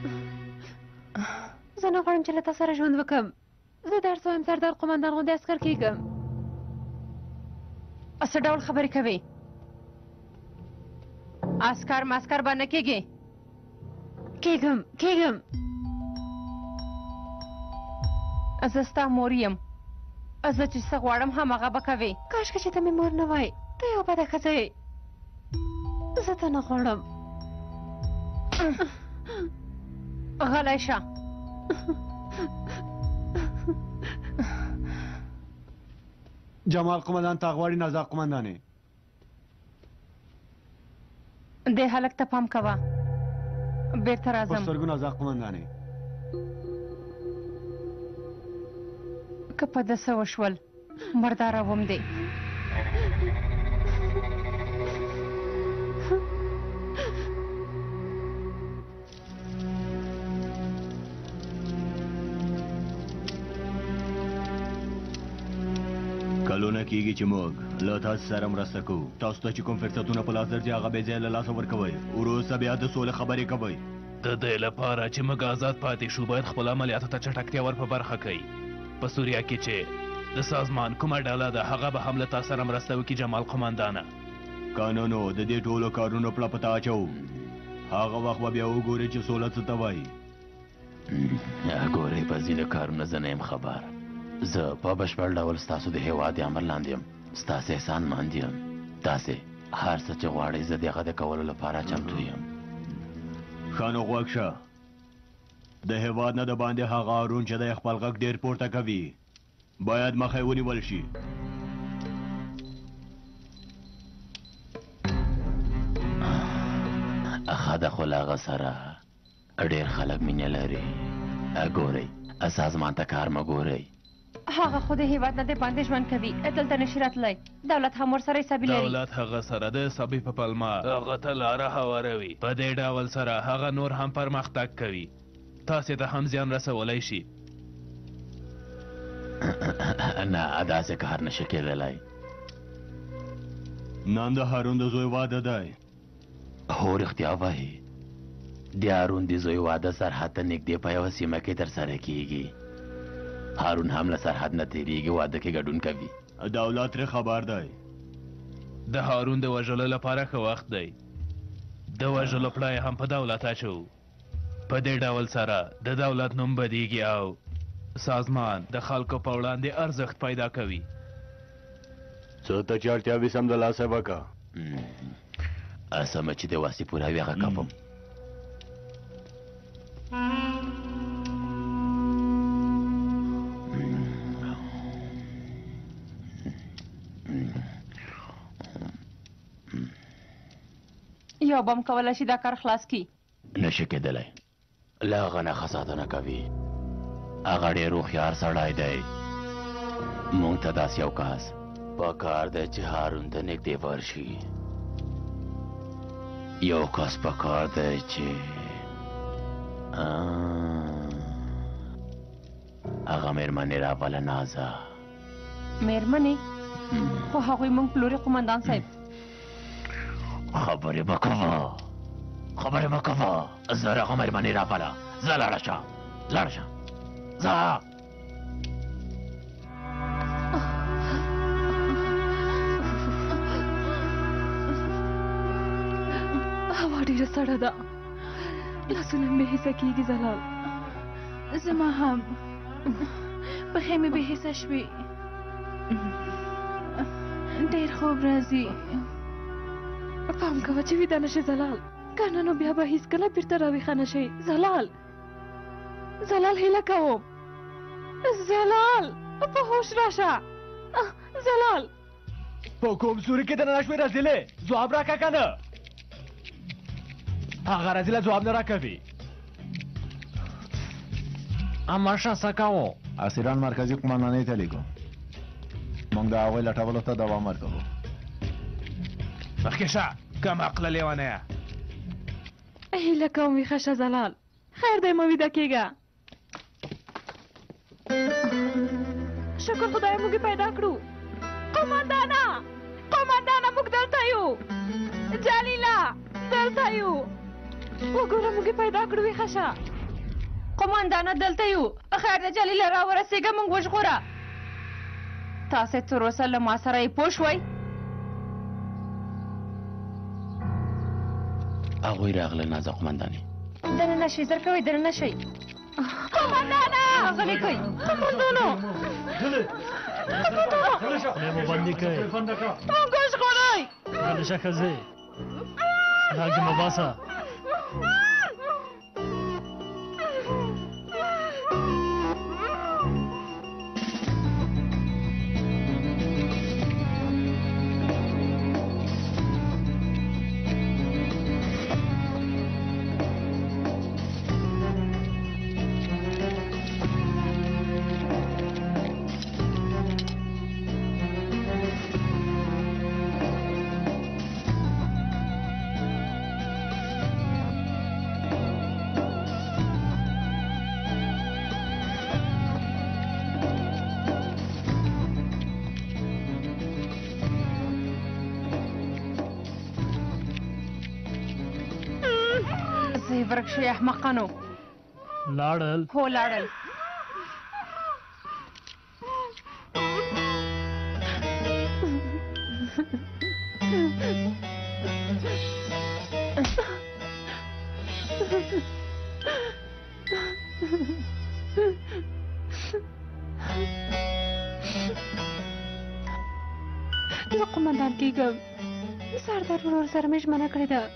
زه نه غواړم چې له تا سره ژوند وکړم زه درس وایم سردار قمندان غوندې عسکر کېږم څه ډول خبرې کوې عسکر مسکر به نه کېږې کېږم زه ستا مور یم زه چې څه غواړم هماغه به کوې کاشکې چې ته مې مور نه وای ته یو بده ښځه یې زه ته نه غواړم غلی شه جمال قمندان تا غواړي نازا قمندانې دې هلک ته پام کوه بیرته په راځم سترګو نازا قمندانې که په ده څه وشول مرداروم دې کلونه کېږي چې موږ له تاسو سره مرسته کوو تاسو ته چې کوم فرصتونه په لاس درځي هغه بې ځایه له لاسه ورکوئ وروسته بیا د سولې خبرې کوئ د دې لپاره چې موږ آزاد پاتې شو باید خپل عملیاتو ته چټکتیا ور په برخه کوي په سوریا کې چې د سازمان کومه ډله ده هغه به هم له تا سره مرسته وکړي جمال قمندانه قانونو د دې ټولو کارونو پله په تا اچوو هغه وخت به بیا وګورئ چې سوله څه ته وایي ګورئ په ځینو کارونه زه نه یم خبر زه په بشپړ ډول ستاسو د هېواد د امر لاندې یم ستاسو احسانمند یم تاسې هر څه چې غواړئ زه د هغه د کولو لپاره چمتو یم ښه نو غوږ شه د هېواد نه د باندې هغه هارون چې دی خپل غږ ډېر پورته کوي باید مخه یې ونیول شي ښه ده خو له هغه سره ډېر خلک مینه لري. ګورئ سازمان ته کار مه ګورئ. هغه خو د هیواد نه د باندې ژوند کوي، دلته نشي راتلی. دولت هم ورسره حسابي لري. دولت هغه سره د سبي په پلمه هغه ته لاره هواروي. په دې ډول سره هغه نور هم پرمختګ کوي. تاسې ته هم زیان رسولی شي. نه داسې کار نشي کېدلی. نن د هارون د زوی واده دی. هو رښتیا وایي. د هارون د زوی واده سرحد ته نږدې په یوه سیمه کې ترسره کیږي. هارون هم له سرحد نه تیریږي، واده کې ګډون کوي. دولت ترې خبر دی. د هارون د وژلو لپاره ښه وخت دی. د وژلو پړی هم په دولت اچو. په دې ډول سره د دولت نوم بدیږي او سازمان د خلکو په وړاندې ارزښت پیدا کوي. څه ته چې اړتیا وي سمدلاسه وکړه. سمه چې د واسې پوره وي هغه کوم. یو بم کولی شي دا کار خلاص کی؟ نشي کېدلی. له هغه نه ښه ساتنه کوي. هغه ډېر هوښیار سړی دی. موږ ته داسې یو کس پکار دی چې هارون ته نږدې ورشي. یو کس پکار دی چې هغه مېرمنې راوله نازه. مېرمنې؟ خو هغوی موږ پلوري قومندان صاحب. خبرې مه کوه، خبرې مه کوه. زه هغه مېرمنې راوله. زه لاړه شه، لاړه شه، ځه. هوا ډېره سړه ده، لاسونه مې حصه کېږي. زلال زما هم پښې مې بې حسه شوې. ډېر خوب راځي. پام کوه چې ویده نه شې زلال، که نه نو بیا به هېڅکله بېرته راویښه نه شې. زلال زلال هیله کوم. زلال په هوش راشه. زلال په کوم سوري کې دننه شوې رزیلې؟ ځواب راکړه که نه؟ هغه رزیله ځواب نه راکوي. امرشه څه کوو؟ اسیران مرکزي قومندانۍ ته لیکو. موږ د هغوی لټولو ته دوام ورکوو. مخکې شه، کم عقله لیونیه. هیله کوم ویښه شه زلال. خیر دی مه ویده کېږه. شکر خدای موږ پیدا کړو. قومندانه قومندانه موږ دلته یو. جلیله دلته یو. وګوره موږ پیدا کړو. ویښه شه. قومندانه دلته یو. خیر دی جلیله راورسېږه، موږ وژغوره. تاسې تر اوسه له ما سره یې پوه شوئ؟ هغوی راغله نازه قومندانې. دننه شئ، زر کوئ دننه شئ. قومندانه غلی کوئ. قومندانو خولې مو بندې کړئ. موږ وژغورئ. غلی شه ښځې، غږ دې مه باسه. ورک شئ احمقانو. لاړل؟ هو لاړل. زه قومندان کېږم. سردار ورور سره مې ژمنه کړې ده.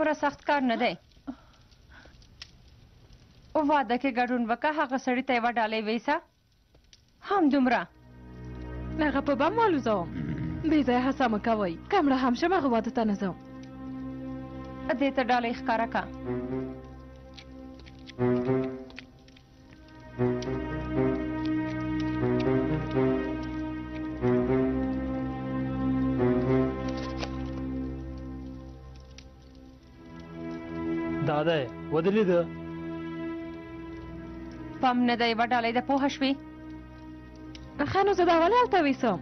دومره سخت کار نه دی واده کې ګډون وکړه هغه سړي ته یوه ډالۍ ویسه هم دومره هغه په بم والوزوم بې ځایه هڅه مه کوئ که مړه هم شم هغه واده ته نه ځم دې ته ډالۍ ښکاره کړه دا دی ودرېده پام نه دی یوه ډالۍ ده پوهه شوې ښه نو زه دا ولې هلته ویسم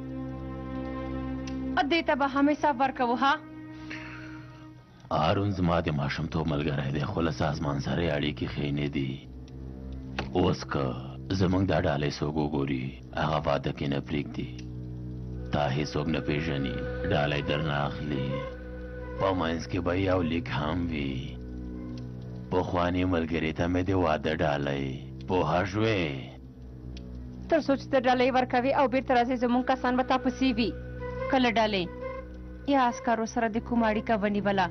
دې ته به هم حساب ورکوو ها هارون زما د ماشومتوب ملګری دی خو له سازمان سره یې اړیکې ښې نه دي اوس که زموږ دا ډالۍ څوک وګوري هغه واده کې نه پرېږدي تا هېڅوک نه پېژني ډالۍ درنه اخلي په منځ کې به یو لیک هم وي پخواني ملګري ته مې د واده ډالۍ پوهه شوې تر څو چې ته ډالۍ ورکوې او بېرته راځې زموږ کسان به تا پسې وي کله ډالۍ یا عسکرو سره د کومه اړیکه ونیوله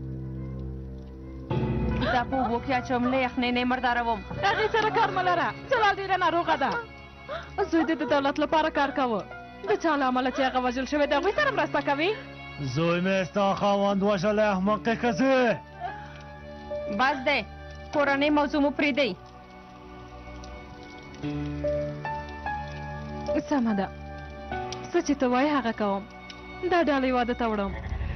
دا په اوبو کې اچوم له یخنۍ نه یې مرداروم هغې سره کار مه لره جلال ډېره ناروغه ده زوی دې د دولت لپاره کار کوه د چا له امله چې هغه وژل شوی د هغوی سره مرسته کوي زوی مې ستا خاوند وژلی احمقې ښځې بس دی کورنۍ موضوع مو پرېږدئ سمه ده څه چې ته وایې هغه کوم دا ډالۍ واده ته وړم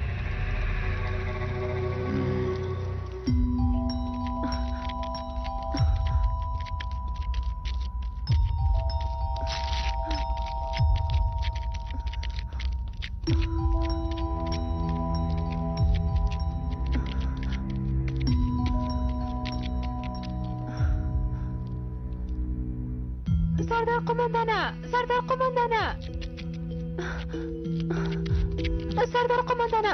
سردار قماندانه سردار قماندانه سردار قماندانه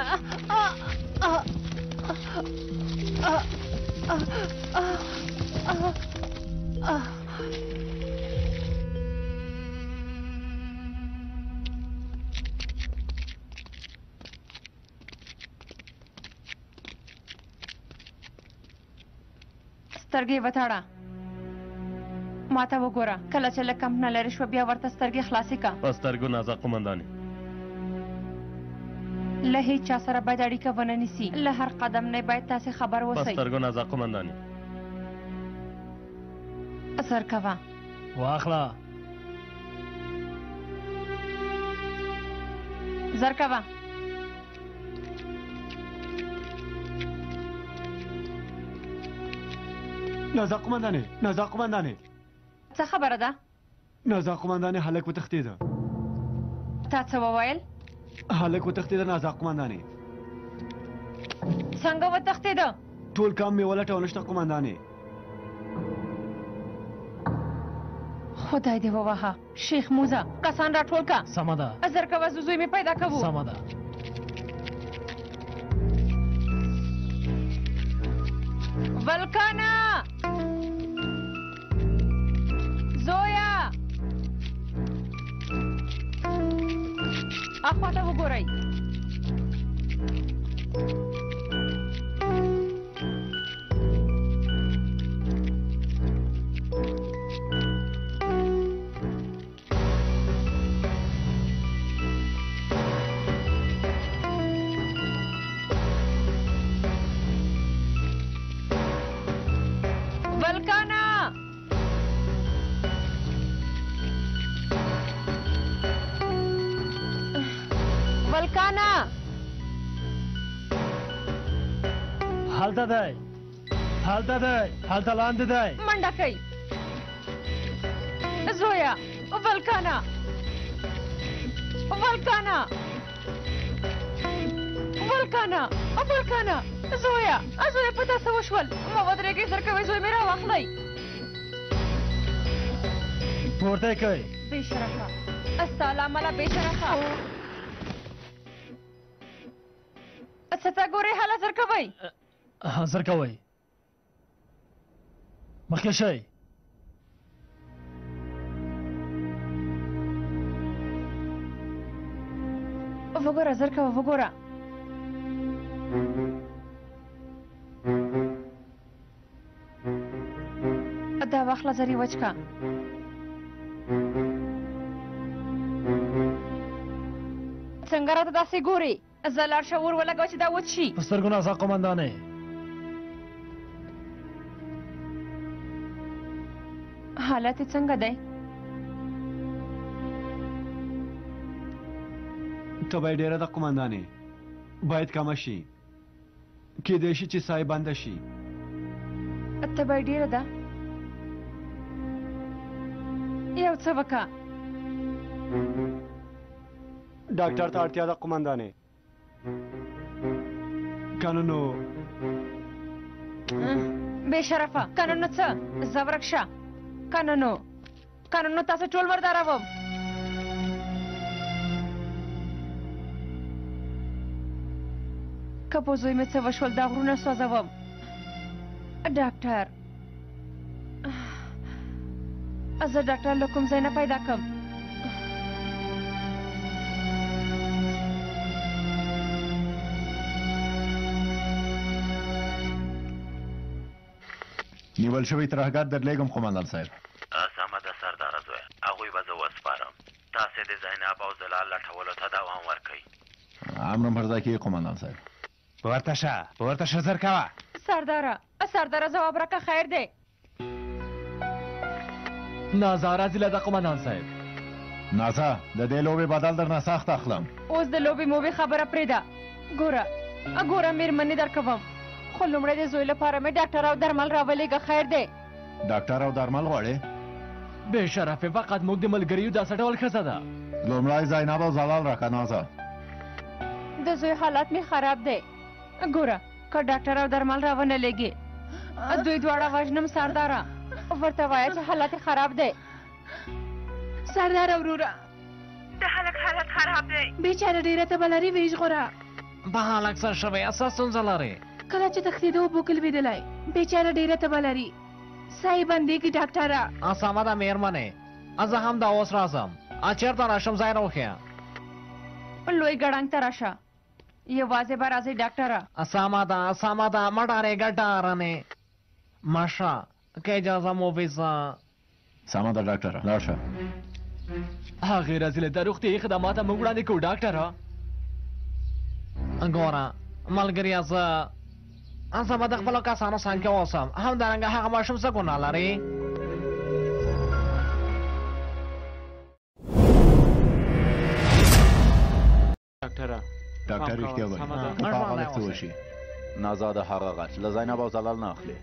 سترګې وتاړه ما ته وګوره کله چې لږ کمپ نه لرې شوه بیا ورته سترګې خلاصې کړه په سترګو نازا قمندانې له هیڅ چا سره باید اړیکه ونه نیسي له هر قدم نه باید تاسې خبر په اوسئ سترګو نازا قمندانې زر کوه واخله زر کوه نازا قمندانې نازا قمندانې څه خبره ده نازا قمندانې هلک وتښتېده تا څه وویل هلک وتښتېده نازا قمندانې څنګه وتښتېده ټول کام مې ولټه ونشته قمندانې خدای دې ووهه شیخ موزه کسان راټول کړه سمه ده زر کوه زوی مې پیدا کوو سمه ده ولکانا زویا اخواته وګورئ ولکانا ولکانا هلته دی هلته دی هلته لاندې دی منډه کوي زویا ولکانا ولکانا ولکانا ولکانا زویا زویا په تاسو وشول ما ودرېږئ زر کوئ زوی مې راواخلئ پورته یې کوئ بې شرفه ستا له امله بې شرفه څه ته ګورئ هله زر کوئ زر کوئ مخکې شئ وګوره زر کوه وګوره دا واخله زری وچکا څنګه راته داسې ګوري زه لاړ شه اور ولګوه چې دا وچ شي په سترګو ناسا قومندانې حالت یې څنګه دی تبه یې ډېره ده قمندانې باید کمه شي کیدای شي چې ساه یې بنده شي تبه یې ډېره ده یو څه وکړه ډاکټر ته اړتیا ده قمندانې کنه نو بې شرفه کنه نو څه زه ورک شه کنه نو تاسو ټول ورداروم که په زوی مې څه وشول دا غرونه سوځوم ډاکټر زه ډاکټر له کوم ځای نه پیدا کړم نیول شوی ترهګر درلېږم قومندان صاحب سمه ده سرداره زویه هغوی به زه وسپارم تاسې د زینب او زلال لټولو ته دوام ورکوئ امر پر ځای کې قومندان صاحب ورته شه زر کوه سرداره ځواب راکه خیر دی نازا راځي له د قمندان صاحب نازا د دې لوبې بدل درنه سخت اخلم اوس د لوبې موبې خبره پرېږده ګوره مېرمنې درکوم خو لومړی د زوی لپاره مې ډاکټر او درمل راولېږه خیر دی ډاکټر او درمل غواړې بې شرفې فقط موږ د ملګریو داسې ډول ښځه ده لومړی زینب او زلال راکه نازا د زوی حالت مې خراب دی ګوره که ډاکټر او درمل راونه لېږي دوی دواړه وژنم سرداره ورته وایه چې حالت خراب دی سرداره وروره د هلک حالت خراب دی بیچاره ډېره تبه لري ویژغوره په هلک څه شوی څه ستونزه لري کله چې تښتېده اوبو کې لوېدلی بیچاره ډېره تبه لري ساه یې بندېږي ډاکټره سمه ده مېرمنې زه هم دا اوس راځم چېرته راشم ځای راوښیه لوی ګړنګ ته راشه یوازې به راځئ ډاکټره سمه ده مه ډارېږه ډارنې مشه که اجازه مو ویزه سمه ده ډاکټره لاړ شه هغې راځي له دا روغتیایي خدماته موږ وړاندې کوو ډاکټره ګوره ملګریه زه به د خپلو کسانو څنګ کې اوسم همدارنګه هغه ماشوم څه ګناه لري ډاکټر رښتیا وایي په هغه حالت څه وشي نازا د هغه غچ له زینب او زلال نه اخلي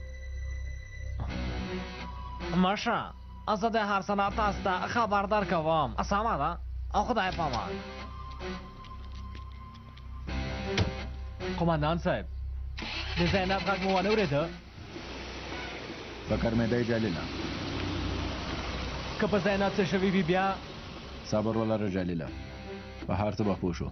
ماشه زه د هر څه نه تاسو ته خبردار کوم سمه ده او خدای پامان قمندان صاحب د زینب غږ مو ونه اورېده فکر مې دی جلیله که په زینب څه شوي وي بیا صبر ولره جلیله په هر څه به پوه شو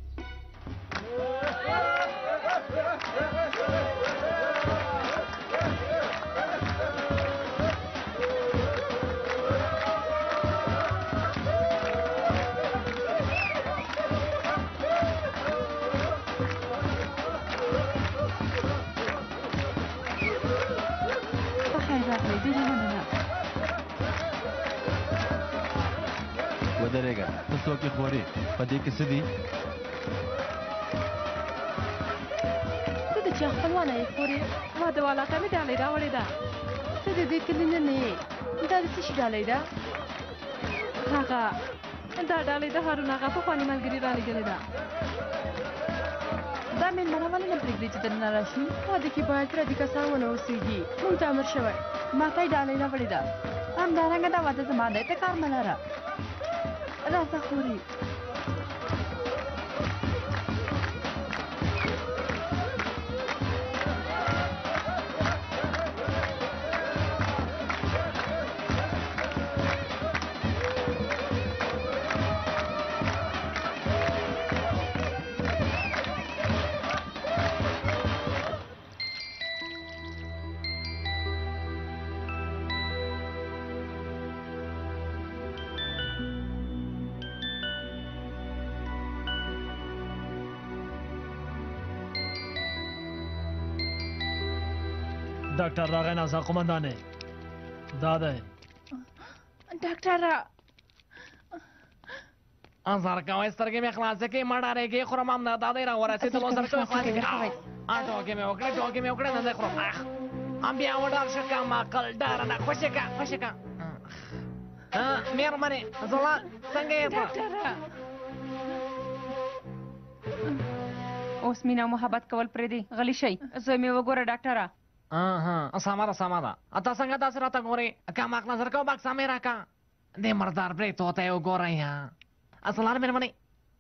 ودرېږه ته څوک یې خورې په دې کې څه دي ته د چا خپلوانه یې خورې واده والا ته مې ډالۍ راوړې ده ته د دې کلي نه یې دا د څه شي ډالۍ ده هغه دا ډالۍ د هارون هغه پخواني ملګري رالېږلې ده دا مېلمانه ولې نه پرېږدي چې دننه راشي واده کې باید پردي کسان ونه اوسېږي موږ ته امر شوی ما ته یې ډالۍ راوړې ده همدارنګه دا واده زما دی ته کار مه لره راځه خورې ډاکټر راغی نازا قومندانې دا دی ډاکټره انظر کوئ سترګې مې خلاصې کړې مه ډارېږئ خورم هم نه دا دی راورسېدلو سر کوئ خلاصې کړې ټوکې مې وکړې نه دی خورم هم بیا وډار شه که مقل ډاره نه خوشې که مېرمنې زړه څنګه یې اوس مینه او محبت کول پرېږدي غلی شئ زوی مې وګوره ډاکټره سمه ده تا څنګه داسې راته ګورې کم عقله نظر کوه بکسه مې راکړه دې مردار برېتو ته یې وګورئ اصلار مېرمنې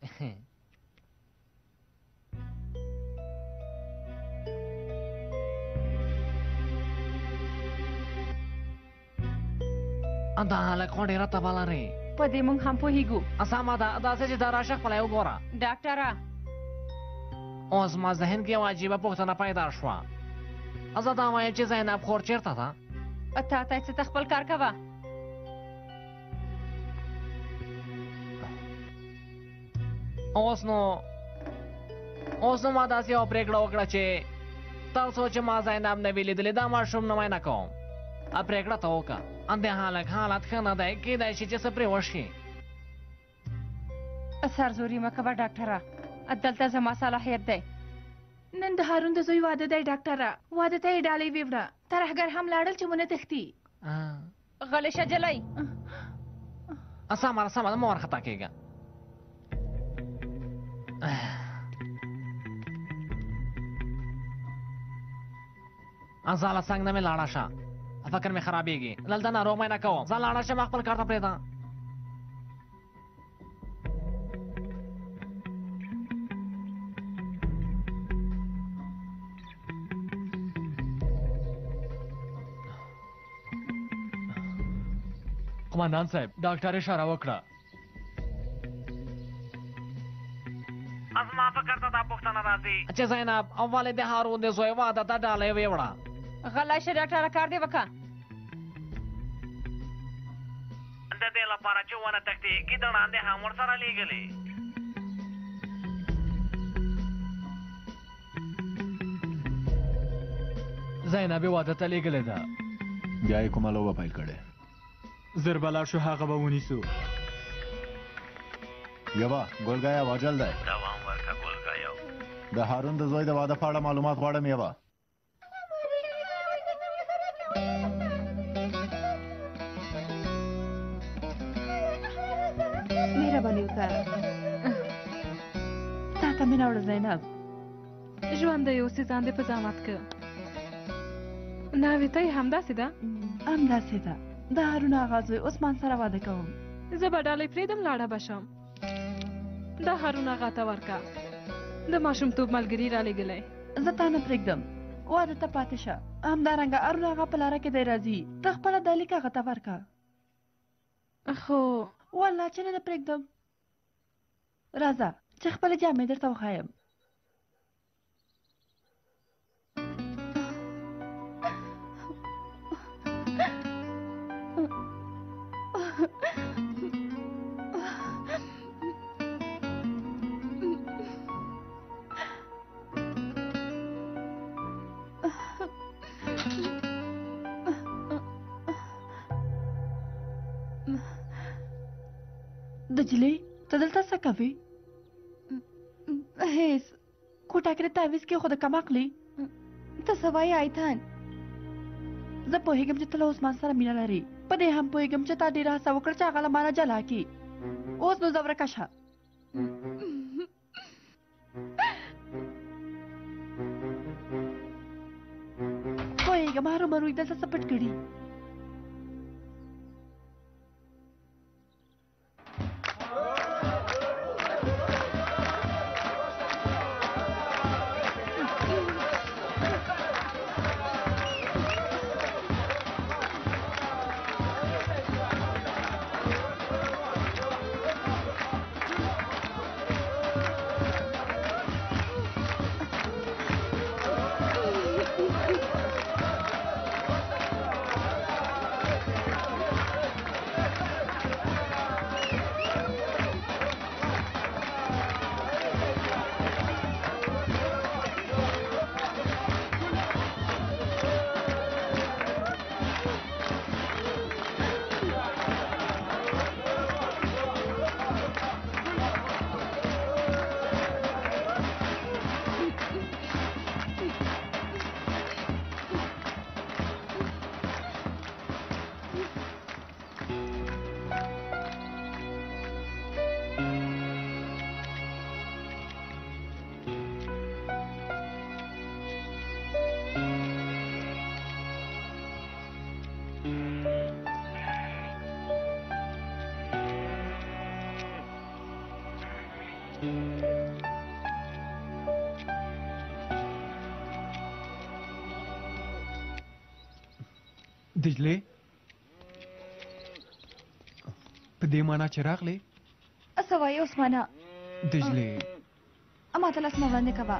دا هلک خو ډېره تبه لري په دې موږ هم پوهېږو سمه ده داسې چې دا راشه خپله یې وګوره ډاکټره اوس ما ذهن کې یو عجیبه پوښتنه پیدا شوه زه دا وایم چې زینب خور چېرته ده تا ته څه ته خپل کار کوه اوس نو ما داسې یو پرېکړه وکړه چې تاسو چې ما زینب نه وي لیدلې دا ماشوم نه نه کوم پرېکړه ته وکړه د هلک حالت ښه نه دی کېدای شي چې څه پرې وشي سرزوري مه کوه ډاکټره دلته زما صلاحیت دی نن د هارون د زوی واده دی ډاکټره واده ته یې ډالۍ ویوړه ترهګر هم لاړل چې ونه تښتي غلی شه جلۍ سمه ده مه وارخطا کېږه زاله څنګ نه مې لاړه شه فکر مې خرابېږي دلته ناروغ مې نه کوم ځه لاړه شه ما خپل کار ته پرېږده قمندان صاحب ډاکټر اشاره وکړه زما فکر ته دا پوښتنه راځي چې زینب ولې د هارون د زوی واده ته ډالۍ ویوړه غلی شه ډاکټره کار دې وکړه د دې لپاره چې ونه تښتي ګیدړان دې هم ورسره لېږلي زینب یې واده ته لېږلې ده بیا یې کومه لوبه پیل کړې زر به لاړ شو هغه به ونیسو یوه ګلګایا واجل دی دوام ورکه ګلګایو د هارون د زوی د واده په اړه معلومات غواړم یوه مهرباني وکړه تا ته مې راوړه زینب ژوندی اوسې ځان دې په زحمت که ناوې ته یې همداسې ده همداسې ده د هارون اغا زوی عثمان سره واده کوم زه به ډالۍ پرېږدم لاړه به شم دا هارون اغا ته ورکه د ماشومتوب ملګري رالېږلی زه تا نه پرېږدم واده ته پاتې شه همدارنګه هارون اغا په لاره کې دی راځي ته خپله دا لیک هغه ته ورکه خو والله چې نه پرېږدم راځه چې خپلې جامې درته وښایم دجلې ته دلته څه کوې هېڅ کوټه کې د تعویض کې خو د کم عقلي ته څه وایې ایتان زه پوهېږم چې ته له عثمان سره مینه لرې په دې هم پوهېږم چې تا ډېره هڅه وکړه چې هغه له ما نه جلا کړي اوس نو ځه ورکه شه پوهېږم هرومرو یې دلته څه پټ کړي دجلې په دې معنا چې راغلې څه وایې عثمانه دجلې ما ته لاس مه وړاندې کوه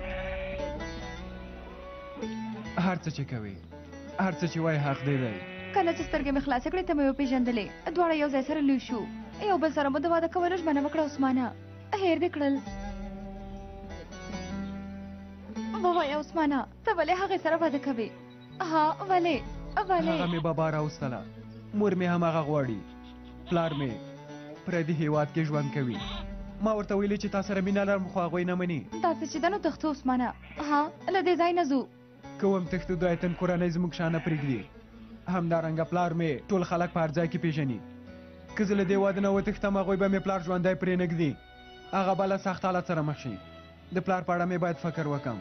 هر څه چې کوې هر څه چې وایې حق دی دی کله چې سترګې مې خلاصې کړې ته مې وپېژندلې دواړه یو ځای سره لوی شو یو بل سره مو د واده کولو ژمنه وکړه عثمانه هېر دې کړل ووایه عثمانه ته ولې هغې سره واده کوې ها ولې هغه مې بابا راوستله مور مې هم هغه غواړي پلار مې پردي هېواد کې ژوند کوي ما ورته ویلي چې تا سره مینه لرم خو هغوی نه مني داسې چې ده نو تښتو عثمانه ها له دې ځای نه ځو که وم تښتو د ایتن کورنۍ زموږ شانه پرېږدي همدارنګه پلار مې ټول خلک په هر ځای کې پېژني که زه له دې واده نه وتښتم هغوی به مې پلار ژوندی پرې نه ږدي هغه به له سخت حالت سره مخ شي د پلار په اړه مې باید فکر وکړم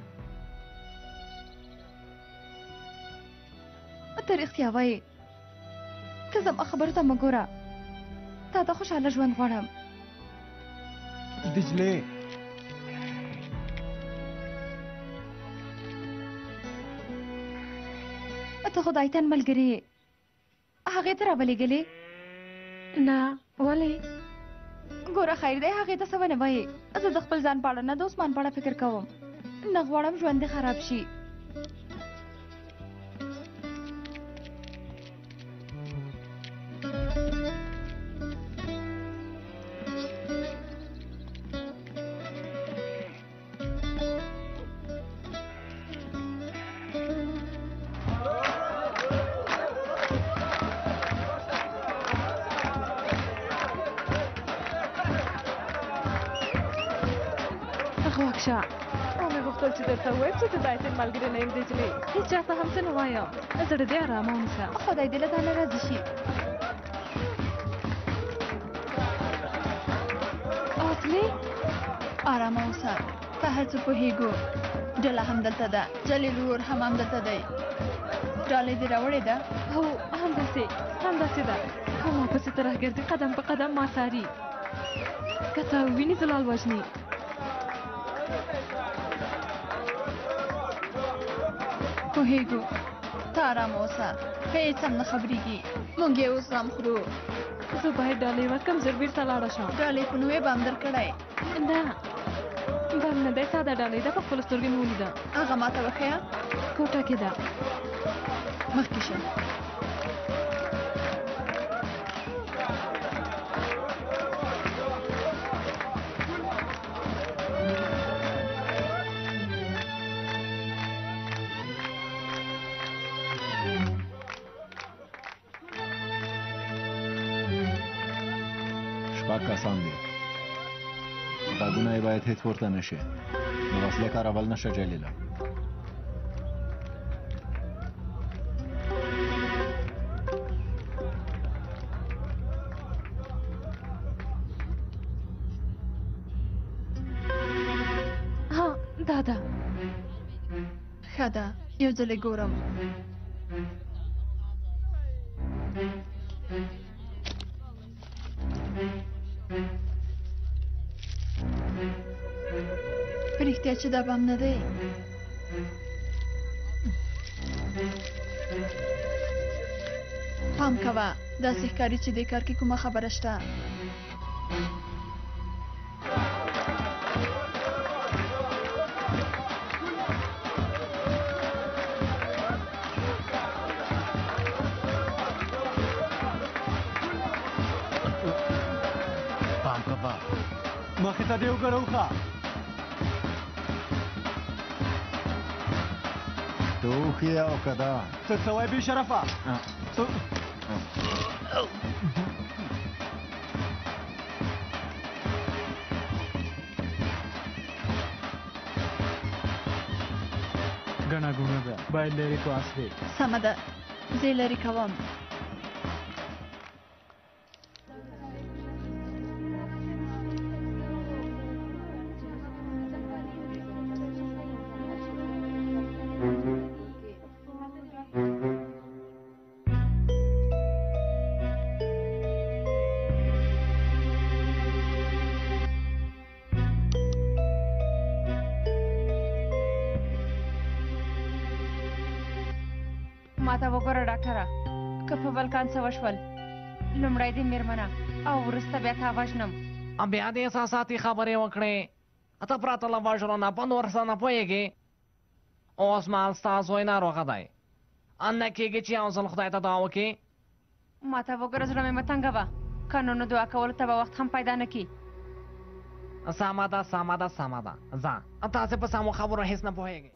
ته رښتیا وایې ته زما خبرو ته مه ګوره تا ته خوشحاله ژوند غواړم دجلې ته خو د ایتن ملګرې یې هغې ته راولېږلې نه ولې ګوره خیر دی هغې ته څه ونه وایې زه د خپل ځان په اړه نه د عثمان په اړه فکر کوم نه غواړم ژوند دې خراب شي واکشه مې غوښتل چې درته ووایم چې ته د ایتن ملګرې نه یم دجلې هېڅ چا ته هم څه نه وایم زړه دې ارامه ونیسه خدای دې له تا نه راضي شي اصلي ارامه اوسه ته هر څه پوهېږو ډله هم دلته ده جلیل ورور هم همدلته دی ډالۍ دې راوړې ده هو همداسې ده خو ما پسې ترهګردي قدم په قدم ما څاري که ته وویني زلال وژني پوهېږو ته ارامه اوسه هېڅ هم نه خبرېږي موږ یې اوس غم خورو زه باید ډالۍ ورکړم ژر بېرته لاړه شم ډالۍ خو نو یې به هم درکړی نه بم نه دی ساده ډالۍ ده په خپلو سترګو مې ولیده هغه ما ته وښیه کوټه کې ده مخکې شه شپږ کسان دي غږونه یې باید هېڅ پورته نه شي د وسلې کارول نشه جلیله ها دا ده ښه ده یو ځل یې ګورم رښتیا چې دا بم نه دی پام کوه داسې ښکاري چې دې کار کې کومه خبره شته پام کوه مخې ته دې وګوره وښه ته وښیې او که دا څه څه وایې بې شرفه ګڼه ګوڼه ده باید لرې کو اصلي سمه ده زه یې لرې کوم ما ته وګوره ډاکټره که په بلکان څه وشول لومړی دې مېرمنه او وروسته بیا تا وژنم بیا دې احساساتي خبرې وکړې ته پرته له وژلو نه په نور څه نه پوهېږې اوس مهال ستا زوی ناروغه دی نه کېږي چې یو ځل خدای ته دعا وکړې ما ته وګوره زړه مې مه تنګوه که نو نو دعا کولو ته به وخت هم پیدا نه کړي سمه ده سمه ده سمه ده ځه تاسې په سمو خبرو هېڅ نه پوهېږئ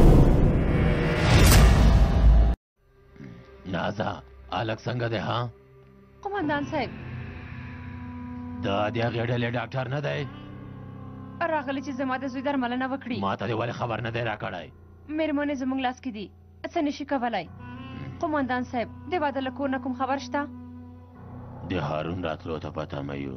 نازا الک څنګه دی ها قمندان صاحب دا د هغې ډلې ډاکټر نه دی راغلی چې زما د زوی درملنه وکړي ما ته دې ولې خبر نه دی راکړی مېرمنې زموږ لاس کې دي څه نشي کولی قمندان صاحب د واده له کور نه کوم خبر شته د هارون راتلو ته په تمه یو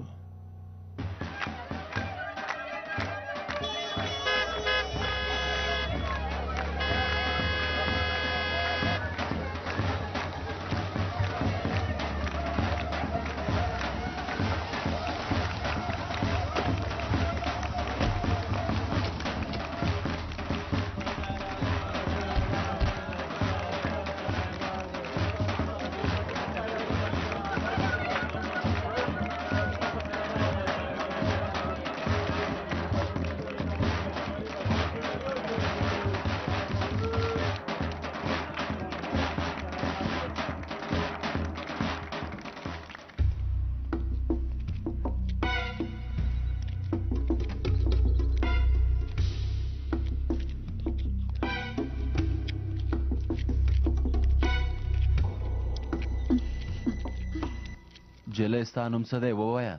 جلې ستا نوم څه دی ووایه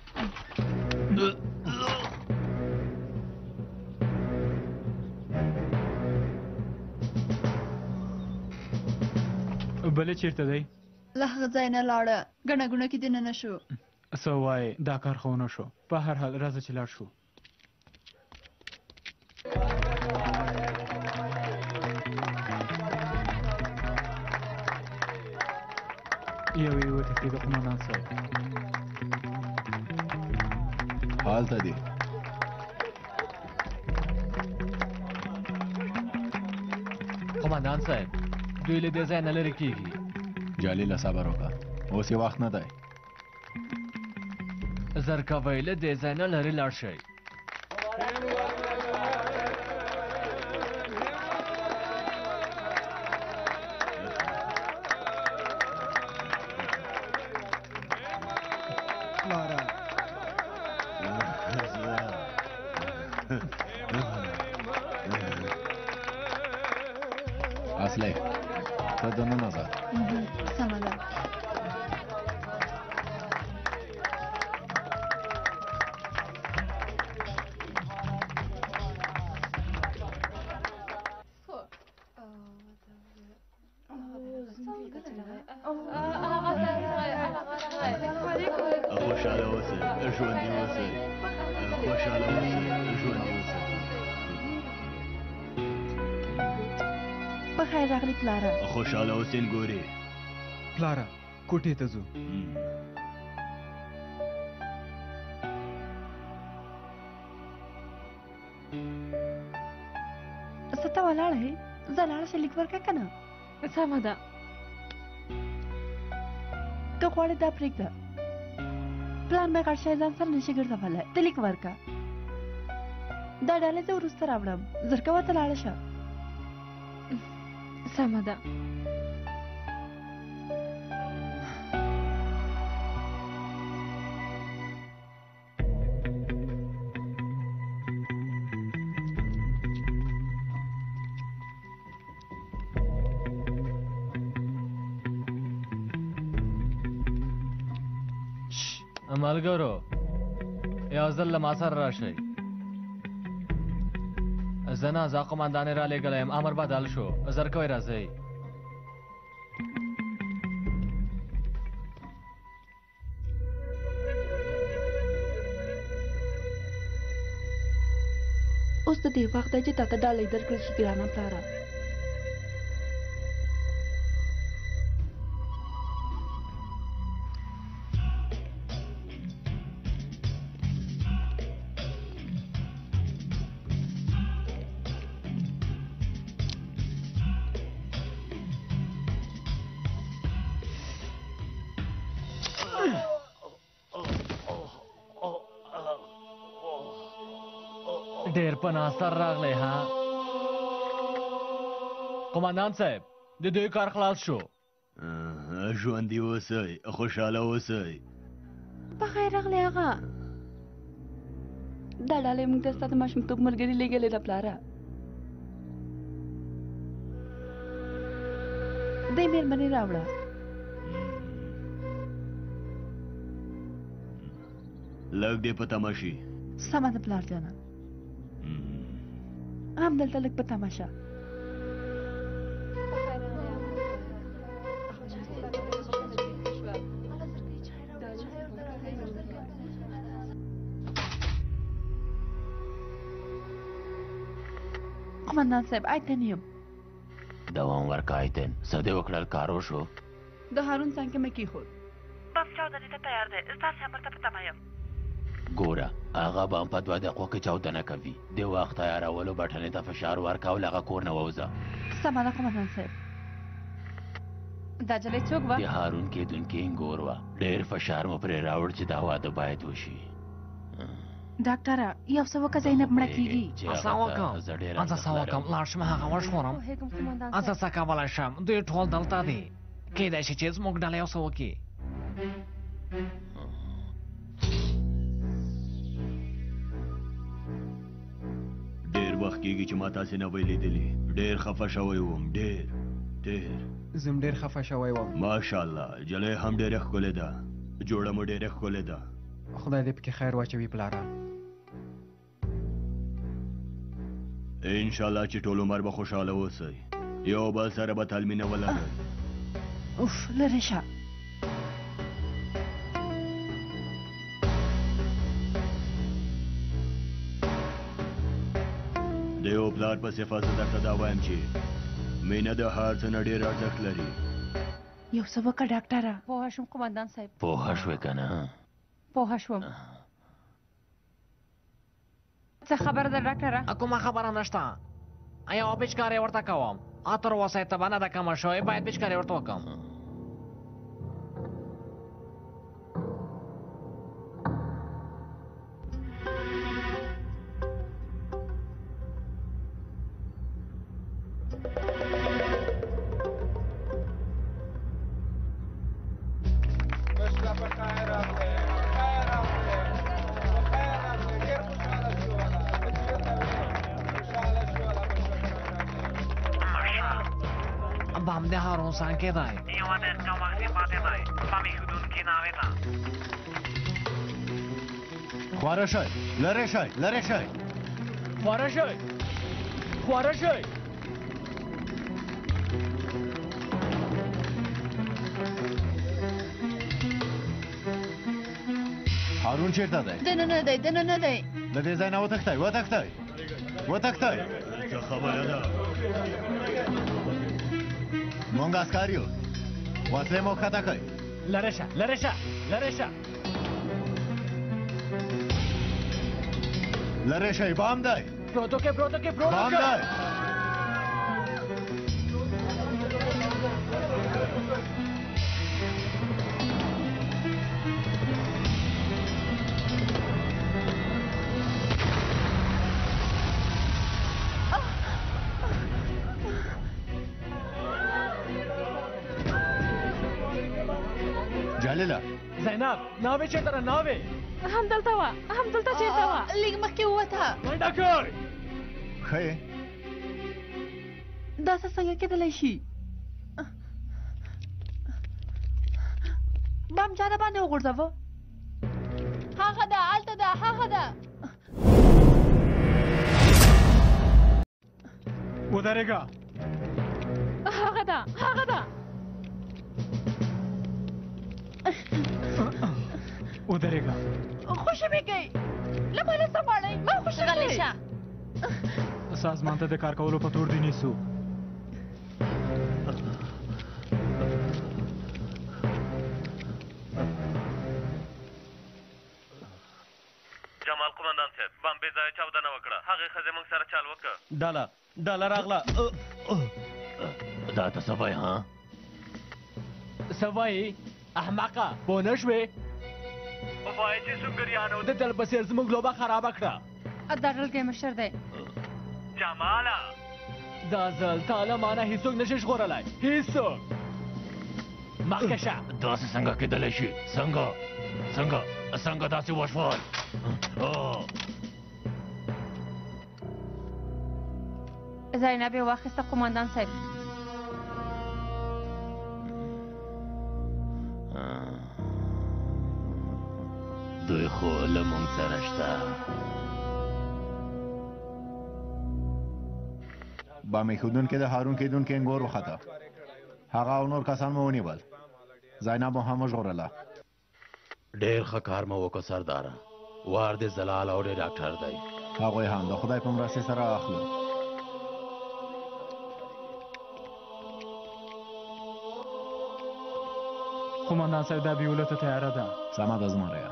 بلې چیرته دی له هغه ځای نه لاړه ګڼه ګوڼه کې دننه شو څه وایې دا کار خو ونه شو په هر حال راځه چې لاړ شو یو یې وتښتېد قمندان صاحب هالته دی قمندان صاحب دوی له دې ځای نه لرې کېږي جلیله صبر وکړه اوس یې وخت نه دی زر کوئ له دې ځای نه لرې لاړ شئ اصلی ته دننه ځه سمه ده خوشحاله اوسئ ژوندي اوسئ خوشحاله اوسئ ژوندي اوسئ بخیر راغلی پلاره خوشحاله اوسئ ګورې پلاره کوټې ته ځو څه ته ولاړې زه لاړه شم لیک ورکړه که نه سمه ده که غواړې دا پرېږده پلان مې غټ شی ځان سره نشي ګرځولی ته لیک ورکړه دا ډالۍ زه وروسته راوړم زر کوه ته لاړه شه سمه ده ملګرو یو ځل له ما سره راشئ زه نازا قمندانې را لېږلی یم امر بدل شو زر کوئ راځئ اوس د دې وخت دی چې تا ته ډالۍ درکړل شي ګرانه پلاره په ناستر راغلی ها قمندان صاحب د دوی کار خلاص شو ژوندي اوسئ خوشحاله اوسئ په خیر راغلی هغه دا ډالۍ موږ ته ستا د ماشومتوب ملګري لېږلې ده پلاره دې مېرمنې راوړه لږ دې په تمه شي سمه ده پلار جانه همدلته لږ په تماشه قمندان صاحب آیتن یم دوام ورکه آیتن څه دې وکړل کار وشو د هارون څنګ کې مې کېښود بس چاودنې ته تیار دی ستاسې امر ته په تمه یم ګوره هغه به هم په 2 دقیقو کې چاودنه کوي د وخت تیارولو بټنې ته فشار ورکه او له هغه کور نه ووځه سمه ده قمندان صاحب دا جلۍ څوک وه د هارون کېدونکې انګور وه ډېر فشار مو پرې راوړ چې دا واده باید وشي ډاکټره یو څه وکړه زینب مړه کېږي څه وکړم څه وکړم لاړ شم هغه وژغورم څه کولی شم دوی ټول دلته دي کېدای شي چې زموږ ډله یو څه وکړي ډېر وخت کېږي چې ما تاسې نه وی لیدلي ډېر خفه شوی وم ډېر زم ډېر خفه شوی وم ماشاءالله جلۍ هم ډېره ښکلې ده جوړه مو ډېره ښکلې ده خدای دې پکې خیر واچوي پلاره انشاءالله چې ټول عمر به خوشحاله اوسئ یو بل سره به تل مینه ولرئ اوف لرې شه د یو پلار په صفت زه درته دا وایم چې مینه د هر څه نه ډېر ارزښت لري یو څه وکړه ډاکټره پوه شوم قمندان صاحب پوه شوې که نه پوه شوم څه خبره ده ډاکټره کومه خبره نشته یوه پیچکارې ورته کوم تر اوسه یې تبه نه ده کمه شوې باید پیچکارې ورته وکړم بام د هارون څنګه دی یوه دقیقه وخت یې پاتې دی بم ایښودونکي ناوې ته خواره شئ لرې شئ لرې شئ خواره شئ خواره شئ هارون چیرته دی دننه دی دننه دی له دې ځای نه وتښتئ وتښتئ وتښتئ څه خبره ده مونږ عسکر یو وسلې مو ښکته کړئ لرې شه لرې شه لرې شه لرې شئ بام دی پروتو کې پروتو کې پروتو بام کې دی جلیله زینب ناوې چېرته ده ناوې همدلته وه همدلته چېرته وه لږ مخکې ووته منډه کړ ښه یې دا څه څنګه کېدلی شي بام چا نه باندې وغورځوه هغه ده هلته ده هغه ده ودرېږه هغه ده هغه ده ودرېږه خوشې مې کوي له ما نه څه غواړئ ما خوشې غلی شه سازمان ته د کار کولو په تور دي نیسو جمال قمندان صاحب بم بې ځایه چاودنه وکړه هغې ښځې موږ سره چال وکړه ډاله راغله دا ته څه وایي ها څه وایي احمقه پوه نه شوې وایي چې سونګریانو د دل په څېر زموږ لوبه خرابه کړه دا ډلګی مشر دی. جماله دا ځل تاله مانه هیڅوک نشي ژغورلی، هیڅوک. مخکې شه. داسې څنګه کېدلی شي؟ څنګه داسې وشول؟ زینب یې واخیسته قومندان صاحب. دوی خو له موږ سره شته. بام ایښودونکي د هارون کېدونکي انګور وخته. هغه او نور کسان مو ونیول. زینب مو هم وژغورله. ډېر ښه کار مو وکړ سرداره. وار د زلال او د ډاکټر دی. هغوی هم د خدای په مرستې سره اخلو. قومندان صاحب دا بیوله ته تیاره ده. سمه ده زمریا.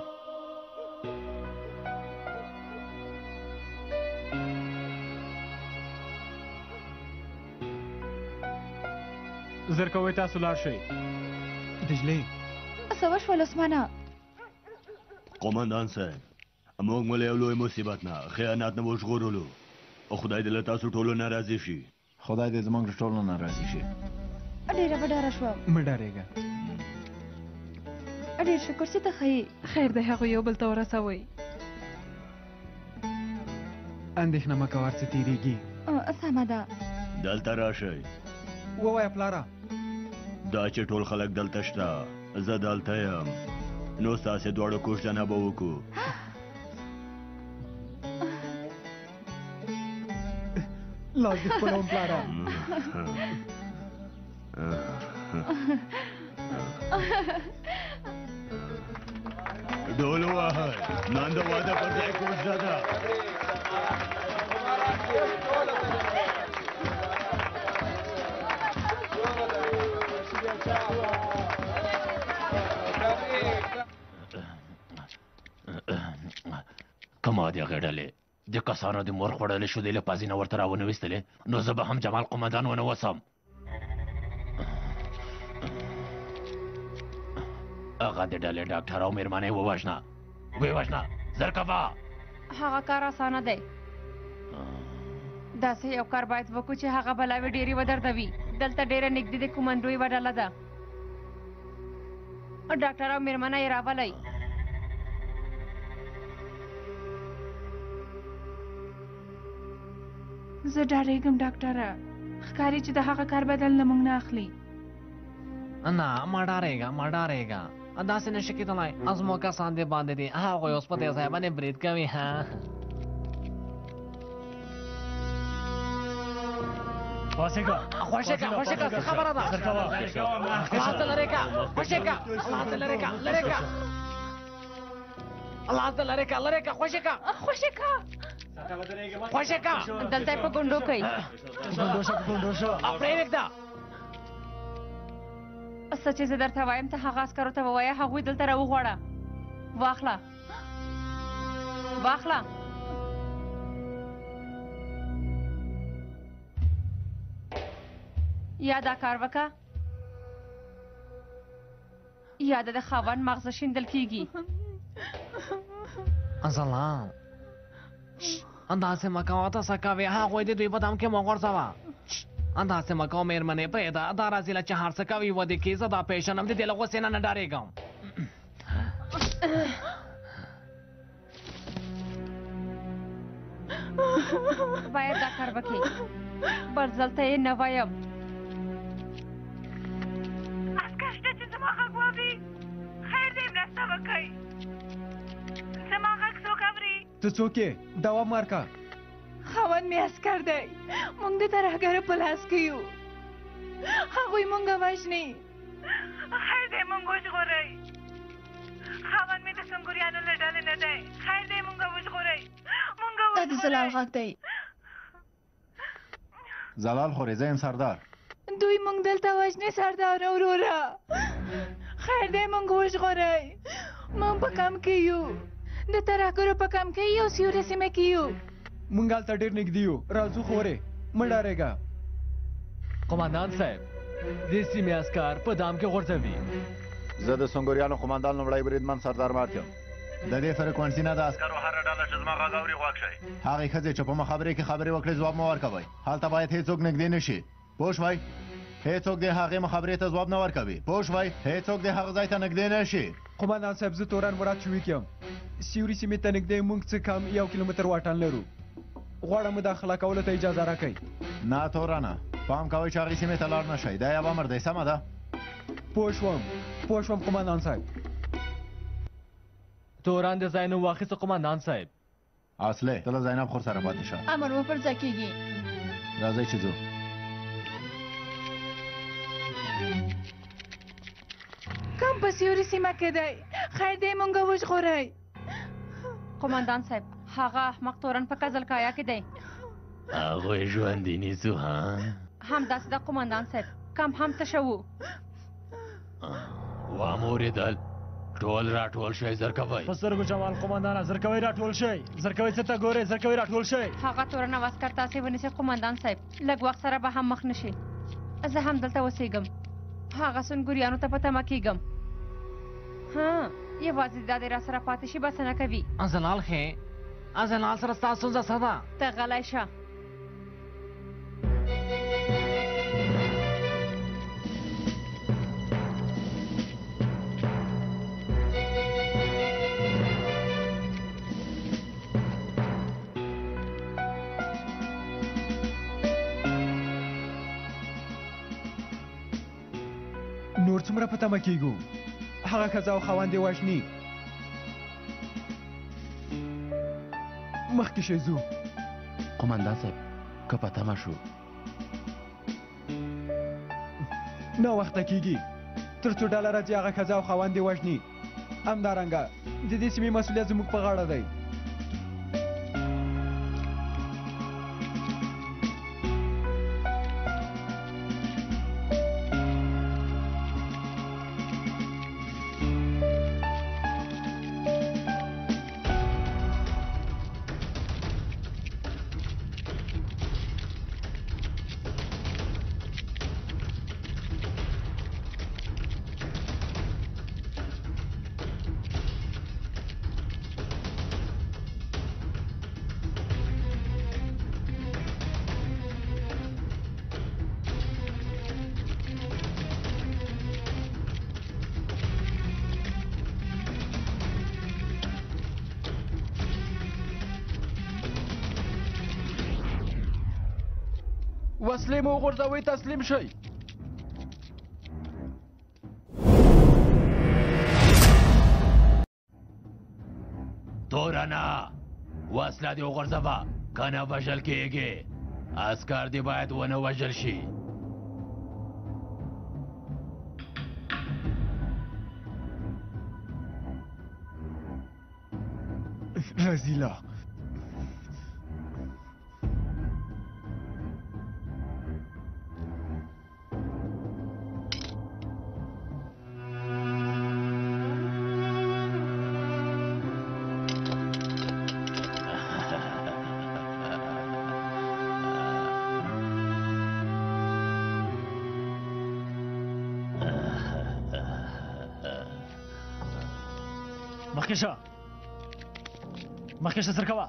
زر کوئ تاسو لاړ شئ. دجلې څه وشول عثمانه؟ قومندان صاحب موږ مو له یو لوی مصیبت نه خیانت نه وژغورلو او خدای دې له تاسو ټولو ناراضي شي. خدای دې زموږ ټولو ناراضي شي. ډېره وډاره شوم. مه ډارېږه. ډېر شکر چې ته ښه یې. خیر دی هغوی یو بل ته ورسوئ. اندېښنه مه کوه هر څه تېرېږي. سمه ده. دلته راشئ. ووایه پلاره. دا چې ټول خلک دلته شته زه دلته یم نو ستاسې دواړو کوژدنه به وکړو. لاس دې خپلوم پلاره. ډول ووهئ نن د واده پر ځای کوژده ده. کما دې هغې ډلې د کسانو د مور خوړلې شودې له پازینه ورته راونه ویستلې نو زه به هم جمال قومندان ونه وسم. هغه د ډلې ډاکټر او مېرمنې ووژنه زر کوه. هغه کار اسانه دی. داسې یو کار باید وکړو چې هغه بلاوې ډېرې ودردوي. دلته ډېره نږدې د کومندو یوه ډله ده. ډاکټر او مېرمنه یې راولئ. زه ډارېږم ډاکټره. ښکاري چې د هغه کار بدل نه موږ نه اخلي. نه مه ډارېږه. داسې نشي کېدلی. زموږ کسان دې باندې دي. هغوی اوس په دې ځای باندې برید کوي. خوشېکه څه خبره ده؟ الله ته لرې که. خوشېکه الله ته لرې که. خوشېکه دلته یې په ګونډو کوي. پرېږده. څه چې زه درته وایم ته هغه عسکرو ته ووایه هغوی دلته راوغواړه. واخله یا دا کار وکړه یا د خاوند مغزه شیندل کېږي. زلال انداسې مه کوه. ته څه کوې؟ هغوی د دوی په دم کې مه غورځوه. انداسې مه کوه مېرمنې پرېږده. دا راځي له چې هر څه کوي ودې کې زه دا پېژنم. د دې له غوسې نه ډارېږم. باید دا کار وکړې. بل ځل ته یې نه وایم. عسکر شته چې زما غږ واوري. خیر دی مرسته وکړئ. زما غږ څوک اوري؟ ته څوک یې؟ دوام ورکړه. خاوند مې عسکر دی. موږ د ترهګرو په لاس کې یو. هغوی موږ وژني. خیر دی موږ وژغورئ. خاوند مې د سنګوریانو له ډلې نه دی. خیر دی موږ وژغورئ. دا د زلال غږ دی. زلال خورې زه یم سردار. دوی موږ دلته وژني سردار وروره. خیر دی موږ وژغورئ. موږ په کم کې یو. د ترهګرو په کم کې یو سیوري سیمه کې یو. موږ هلته ډېر نږدې یو. راځو خورې مه ډارېږه. قومندان صاحب دې سیمې عسکر په دام کې غورځوي. زه د سنګوریانو قومندان لومړی بریدمن سردار مات یم. د دې فریکونسي نه د عسکرو هره ډله چې زما غږ اوري غوږ شئ. هغې ښځې چې په مخابرې کې خبرې وکړې ځواب مه ورکوئ. هلته باید هېڅوک نږدې نه شي. پوه شوئ؟ هېڅوک دې هغې مخابرې ته ځواب نه ورکوي. پوه شوئ؟ هېڅوک دې هغه ځای ته نږدې نه شي. قمندان صاحب زه تورن مراد شویک یم. سیوري سیمې ته نږدې موږ څه کم 1 کیلومتر واټن لرو. غواړم مداخله کولو ته اجازه راکړئ. نه تورنه، پام کوئ چې هغې سیمې ته لاړ نه شئ. دا یو امر دی، سمه ده؟ پوه شوم قمندان صاحب. توران د ځای نوم واخیسته قمندان صاحب. اصلې ته له زینب خور سره پاتې شه. امر مو پر ځای کېږي. راځئ چې ځو. کم په سیوري سیمه کې دی. خیر دی مونږ وژغورئ. قمندان صاحب هغه احمق تورن په قزلکایا کې دی. هغوی ژوندي نیسو ها؟ همداسې ده قمندان صاحب، کم هم تشه وو. وامورېدل ټول راټول شئ، زر کوئ. په سترګو جمال قمندانه، زر کوئ راټول شئ. زر کوئ څه ته ګورئ، زر کوئ راټول شئ. هغه تورن او عسکر تاسې ونیسئ قمندان صاحب. لږ وخت سره به هم مخ نه شي. زه هم دلته اوسېږم. هغه سنګوریانو ته په تمه کېږم. ها یوازې دا دی را سره پاتې شي بس نه کوي. زلال ښې زلال سره ستا ستونزه څه ده؟ ته غلی شه. نور څومره په تمه کېږو؟ هغه ښځه او خاوند یې وژني. مخکې شئ ځو. قمندان صاحب که په تمه شو ناوخته کېږي. تر څو ډله راځي هغه ښځه او خاوند یې وژني. همدارنګه د دې سیمې مسؤلیت زموږ په غاړه دی. وسلې مو وغورځوئ، تسلیم شئ. تورنه وسله دې وغورځوه، کنه وژل کېږي. عسکر دې باید ونه وژل شي. رزیلا مخکشه مخکشه سر کوه.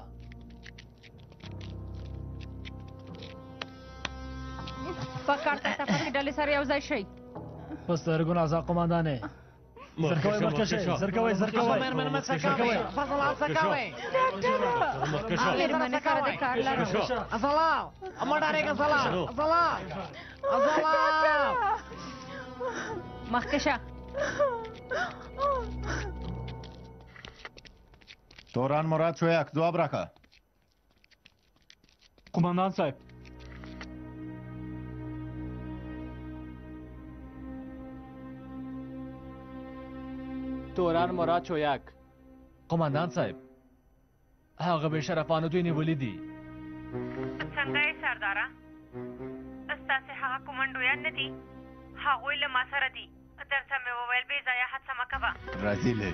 په کار ته تفریح ډلې سره یو ځای شئ. په سترګو نازا قمندانې، زر کوئ مخکشه، زر کوئ زر کوئ. مېرمنې څه کوئ؟ فضلات څه کوئ؟ مېرمنې سره د کار لرو. زلال مه ډارېږه زلال. زلال زلال مخکشه. توران مراد شویک ځواب راکړه. قمندان صاحب توران مراد چویک. قمندان صاحب هغه به شرفانو دوی نیولي دي. څنګه یې سرداره؟ ستاسې هغه کومنډویان نه دي؟ هغوی له ما سره دي. درته مې وویل بې ځایه هڅه مه کوه. رزیلې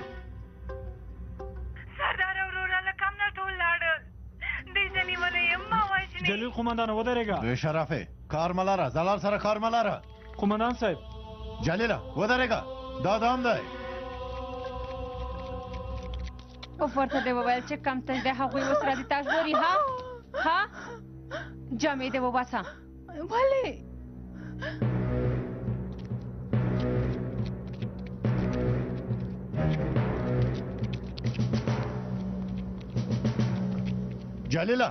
سردار وروره له کم نه ټول لاړل. دوی زه نیولی یم، ما وژني. جلیل قمندان ودرېږه. بې شرفې کار مه لره، زلال سره کار مه لره. قمندان صاحب جلیله ودرېږه، دا دام دی. او ورته دې وویل چې کم تش دی هغوی ورسره دي تا ژغوري ها ها جامې دې وباسه ولې جلیله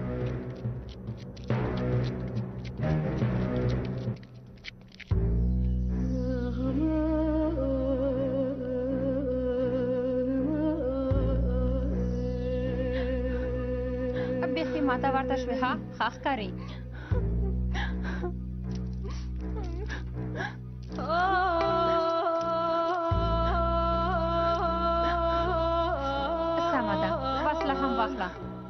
بیخي ماته ورته شوې ها ښه ښکاري سمه ده وسله هم واخله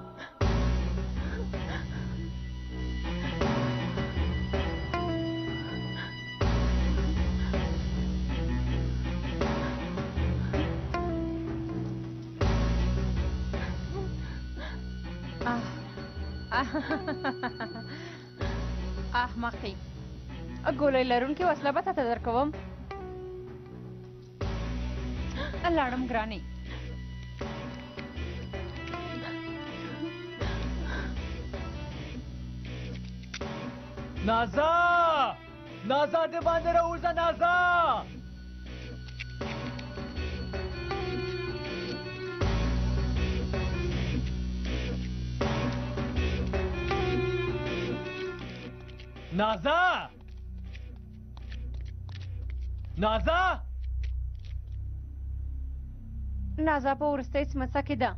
احمقي ګولۍ لرونکې وسله به تاته درکوم لاړم ګرانې نازا نازا دې باندې راوځه نازا نازا نازا نازا په وروستۍ څمڅه کې ده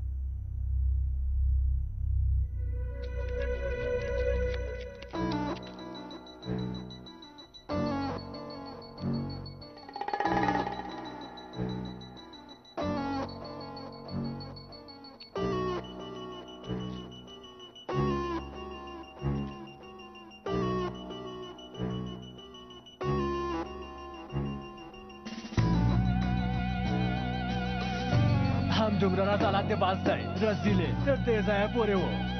دومره نازالات دې باز دی رسیلې تر دې ځایه پورې و